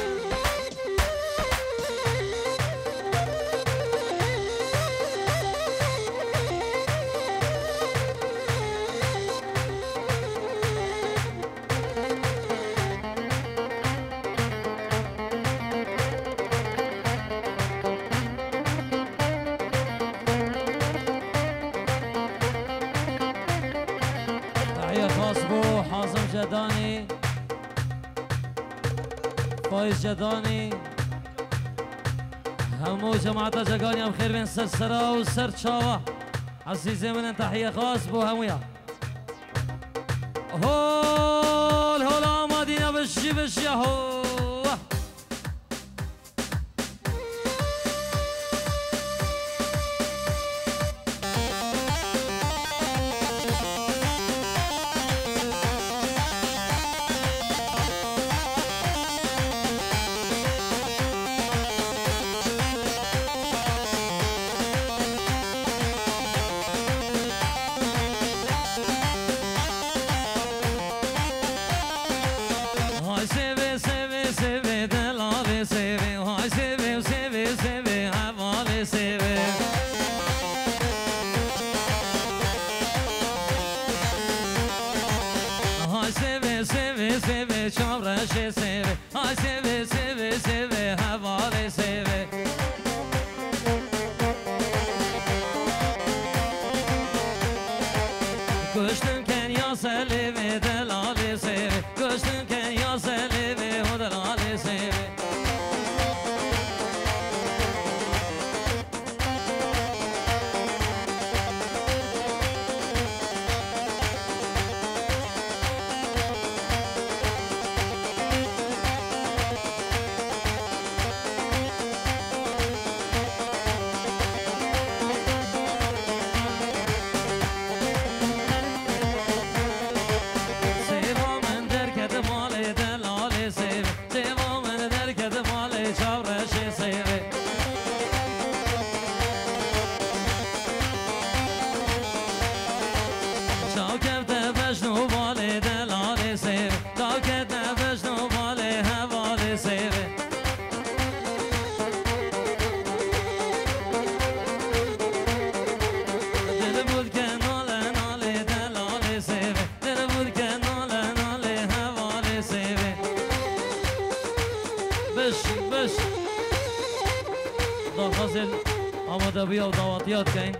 جدانی فایز جدانی همو جماعت جگانی هم خیر بین سر سرا و سر چاوا عزیزی من تحیه خاص بو همویا هول هول آمادینا بشی بشی هو بیا و دعواتیات کن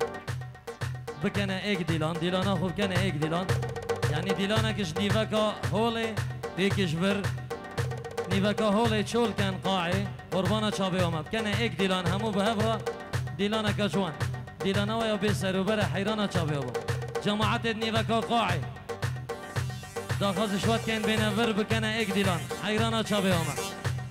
بکنه ایک دیلان دیلانا خوب کنه ایک دیلان یعنی دیلانا کش نیوکا هوله بیکش بر نیوکا هوله چول کن قاعی قربانا چابه آمد کنه ایک دیلان همو به هفرا دیلانا کشوان دیلانا و یا بسر و بره حیرانا چابه آمد جماعت نیوکا قاعی داخل شوات کن بینه ور بکنه ایک دیلان حیرانا چابه آمد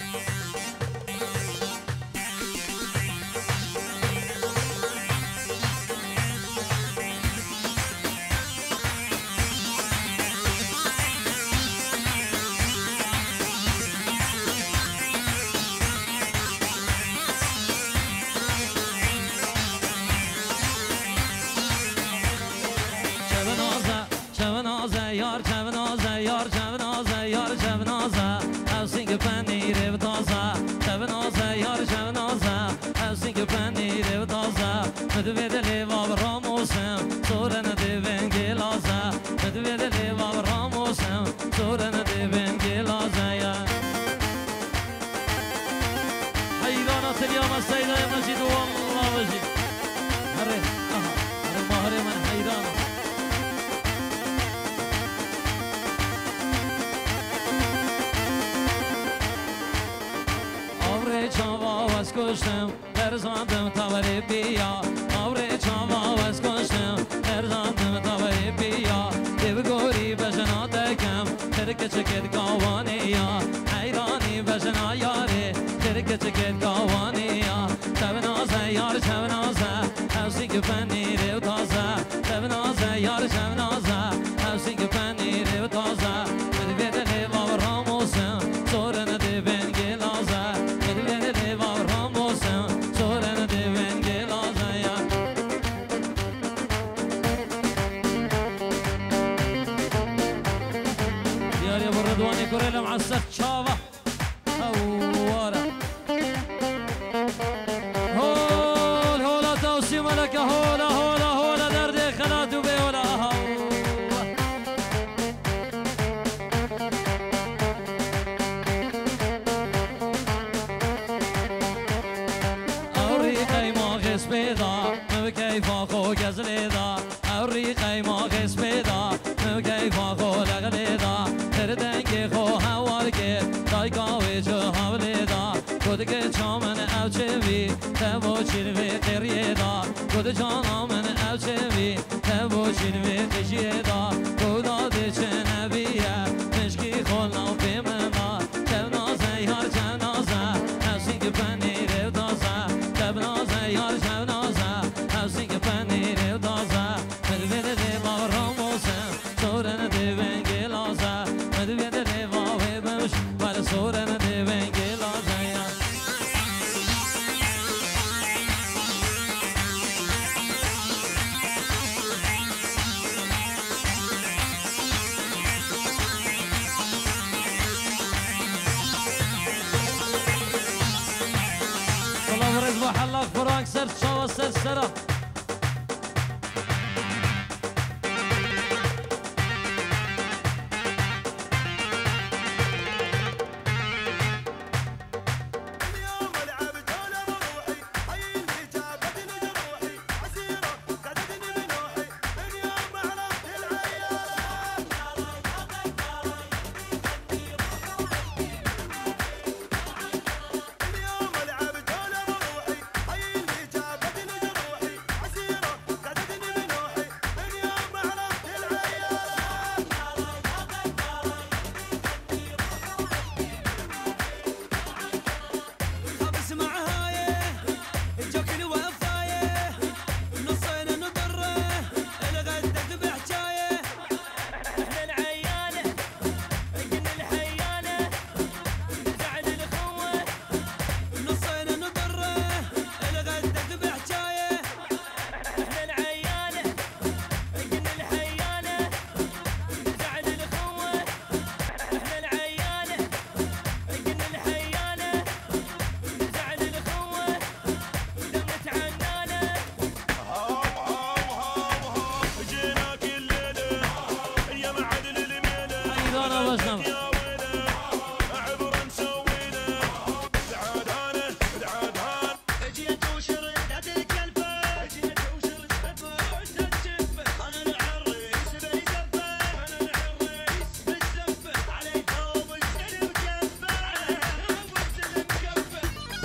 کشتم برزاندم تاوری بیا آوره چاوا وز کشتم برزاندم تاوری بیا دیو گوری بجنا دکم ترک چکت گاوانی یا حیرانی بجنا یاری ترک چکت گاوانی یا چونازه یار چونازه حوسی که پنیره و تازه چونازه یار چونازه حوسی که پنیره و تازه مدوید لیوا و راموسم سورن دیبن گلازه مدوید لیوا و راموسم سورن دیبن گلازه یاری برو رضواني كوريلا مع السف شابة هوالا هول هولا توسي ملكة هولا هولا هولا دردي خلاتو بيولا أوريقي ما غس بيضا كيف أخو جزليضا أوريقي ما غس بيضا كيف أخو لغليضا تردنكي خو هواركي دايقاوي جو هوليضا كودك شامن أو شبي تبو شلوي قريضا كود جانا من أو شبي تبو شلوي قشيضا كودا ديش نبيه مشكي خولنا في مما تبنا زيار جنازة هسيك بني رودازة تبنا زيار جنازة هسيك بني رودازة مدبيد ليبا ورموسة سورن دي بنجلازة مدبيد ليبا ويبمش بل سورن دي بنجلازة والله برزبح الله فرانك سرت شو سرسرة اليوم لعبت ولا بروحي حي اللي جابتني جروحي عسيرة زادتني بنوحي اليوم عرفت العيال اليوم لعبت ولا بروحي حي اللي جابتني جروحي عسيرة زادتني بنوحي اليوم عرفت العيال خبز معهايه الجوكل وفايه نصين نضره الغدك بحجايه احنا العيانه قلنا الحيانه زعل الاخوه نصين نضره الغدك بحجايه احنا العيانه قلنا الحيانه زعل الاخوه احنا العيانه قلنا الحيانه زعل الاخوه دمت عنانه جيناك الليلة يا معدل الميلة أيضا وزنم يا ويلة عبر نسوينا العادانة العادانة جيت وشردت الكلفه جيت وشردت الجفه انا العريس بالزفه انا العريس بالزفه علي ثوب السلم كفه علي ثوب السلم كفه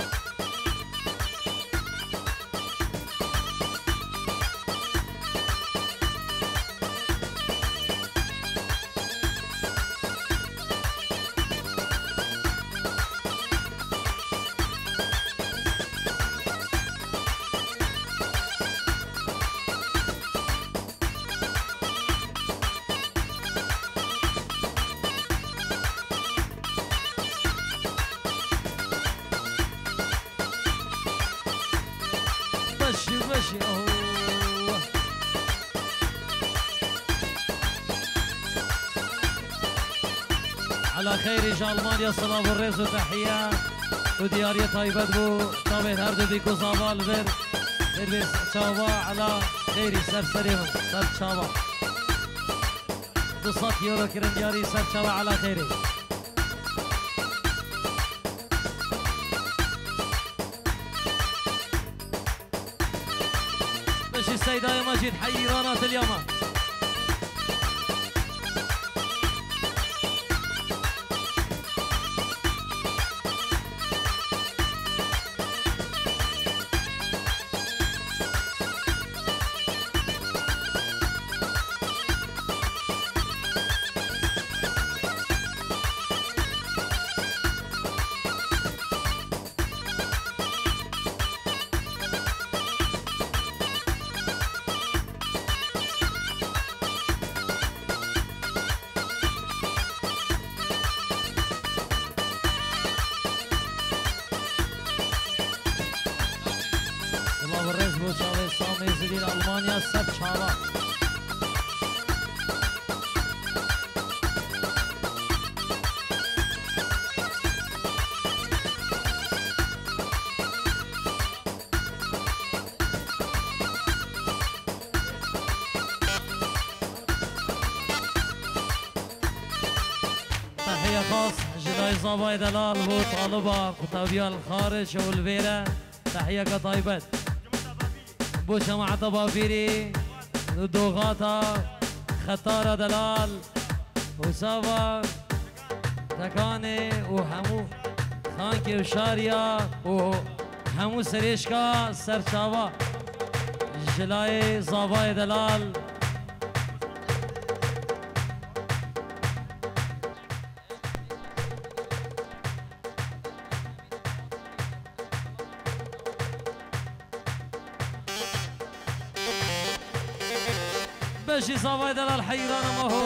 بشي بشي أهو على خير إن شاء الله صلاة الرئيس وتحية وديارية طيبة بو طابت هرد بيكو صابال بر بر بر شابا على خير سر سريهم سر شابا دوصات يورو كرن دياري سر شابا على خيري بشي السيدة يا مجيد حي رانات اليوم والرئيس بو شاوي سامي زليل ألمانيا سب شابا خاص جلاي صباي دلال بو طالبة قطابية الخارج والفيرة تحية طيبت بو جماعة طبابيري دوغاتا خطارة دلال وسابا تكاني وحمو خانكي وشاريا وحمو سريشكا سرچاوا جلاي صباي دلال بشي صباي دلال حيران ما هو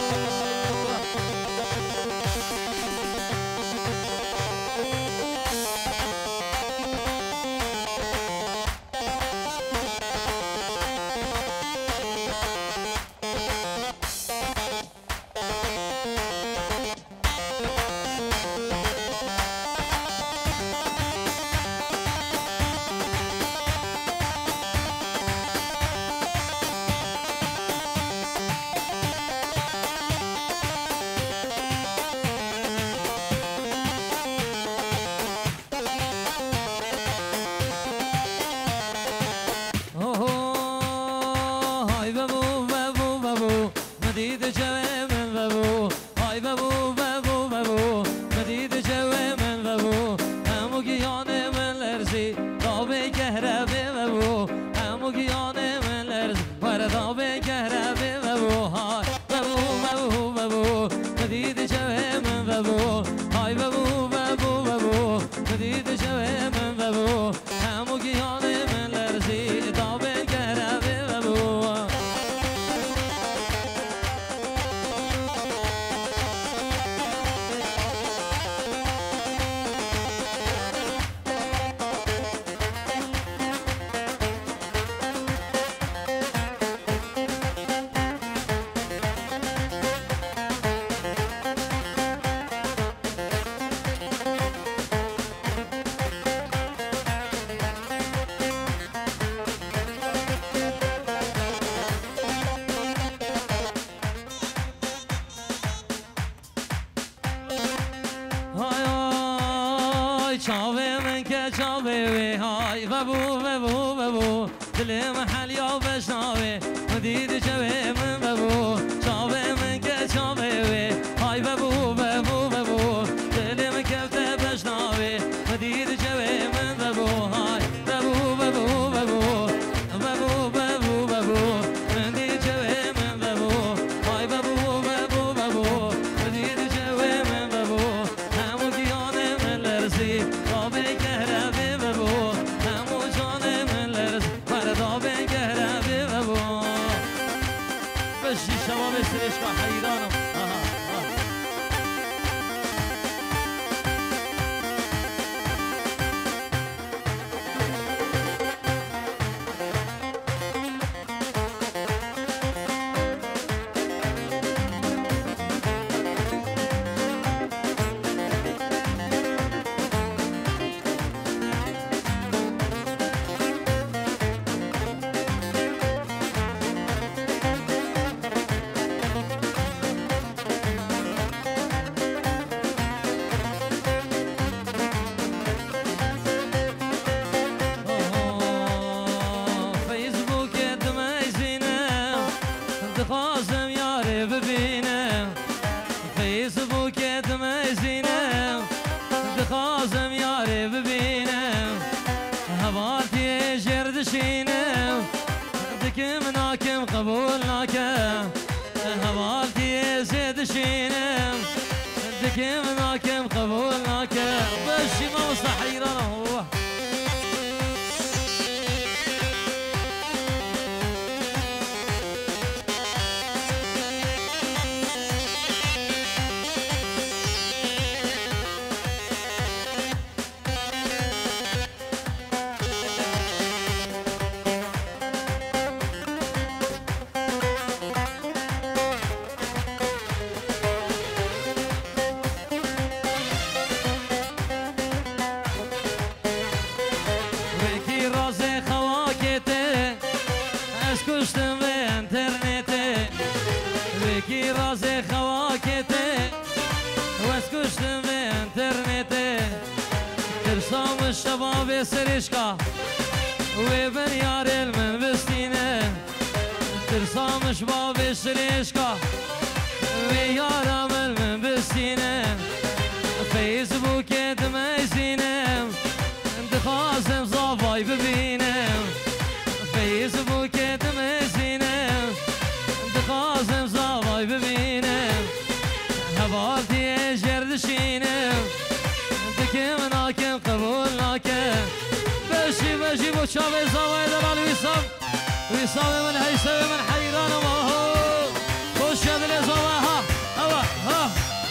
ترسام الشباب سرشكا وابن يار المن بستينه ترسام شباب سرشكا ويار المن بستينه فيسبوك دميزينه دخازم صافاي ببينه فيسبوك دميزينه دخازم صافاي ببينه هبارتي جردشينه دكيم ناكم قبول ناكم بشي بشي بوشابي صافاي دلال ويصاب ويصاب من هيسوي من حيران وماهو خوش يدلي صافاها هوا ها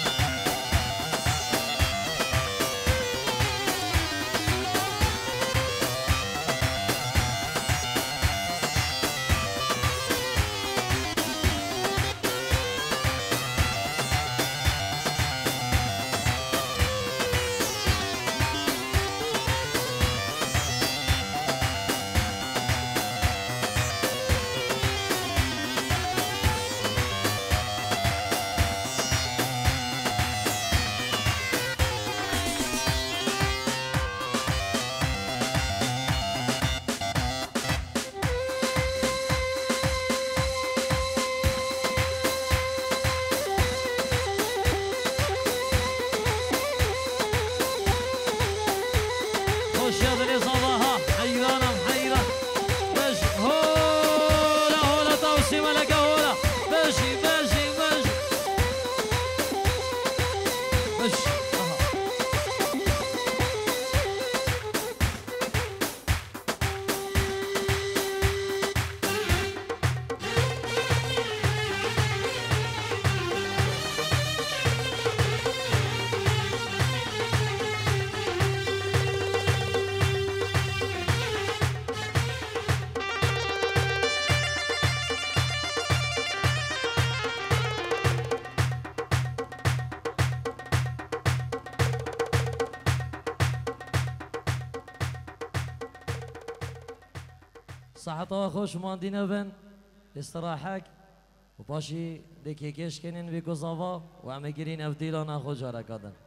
صحة خوش ماندينا بن استراحك وباشي ديكي كيش كنين بيكو صافا وعم جرين افديلانا خوش هركادن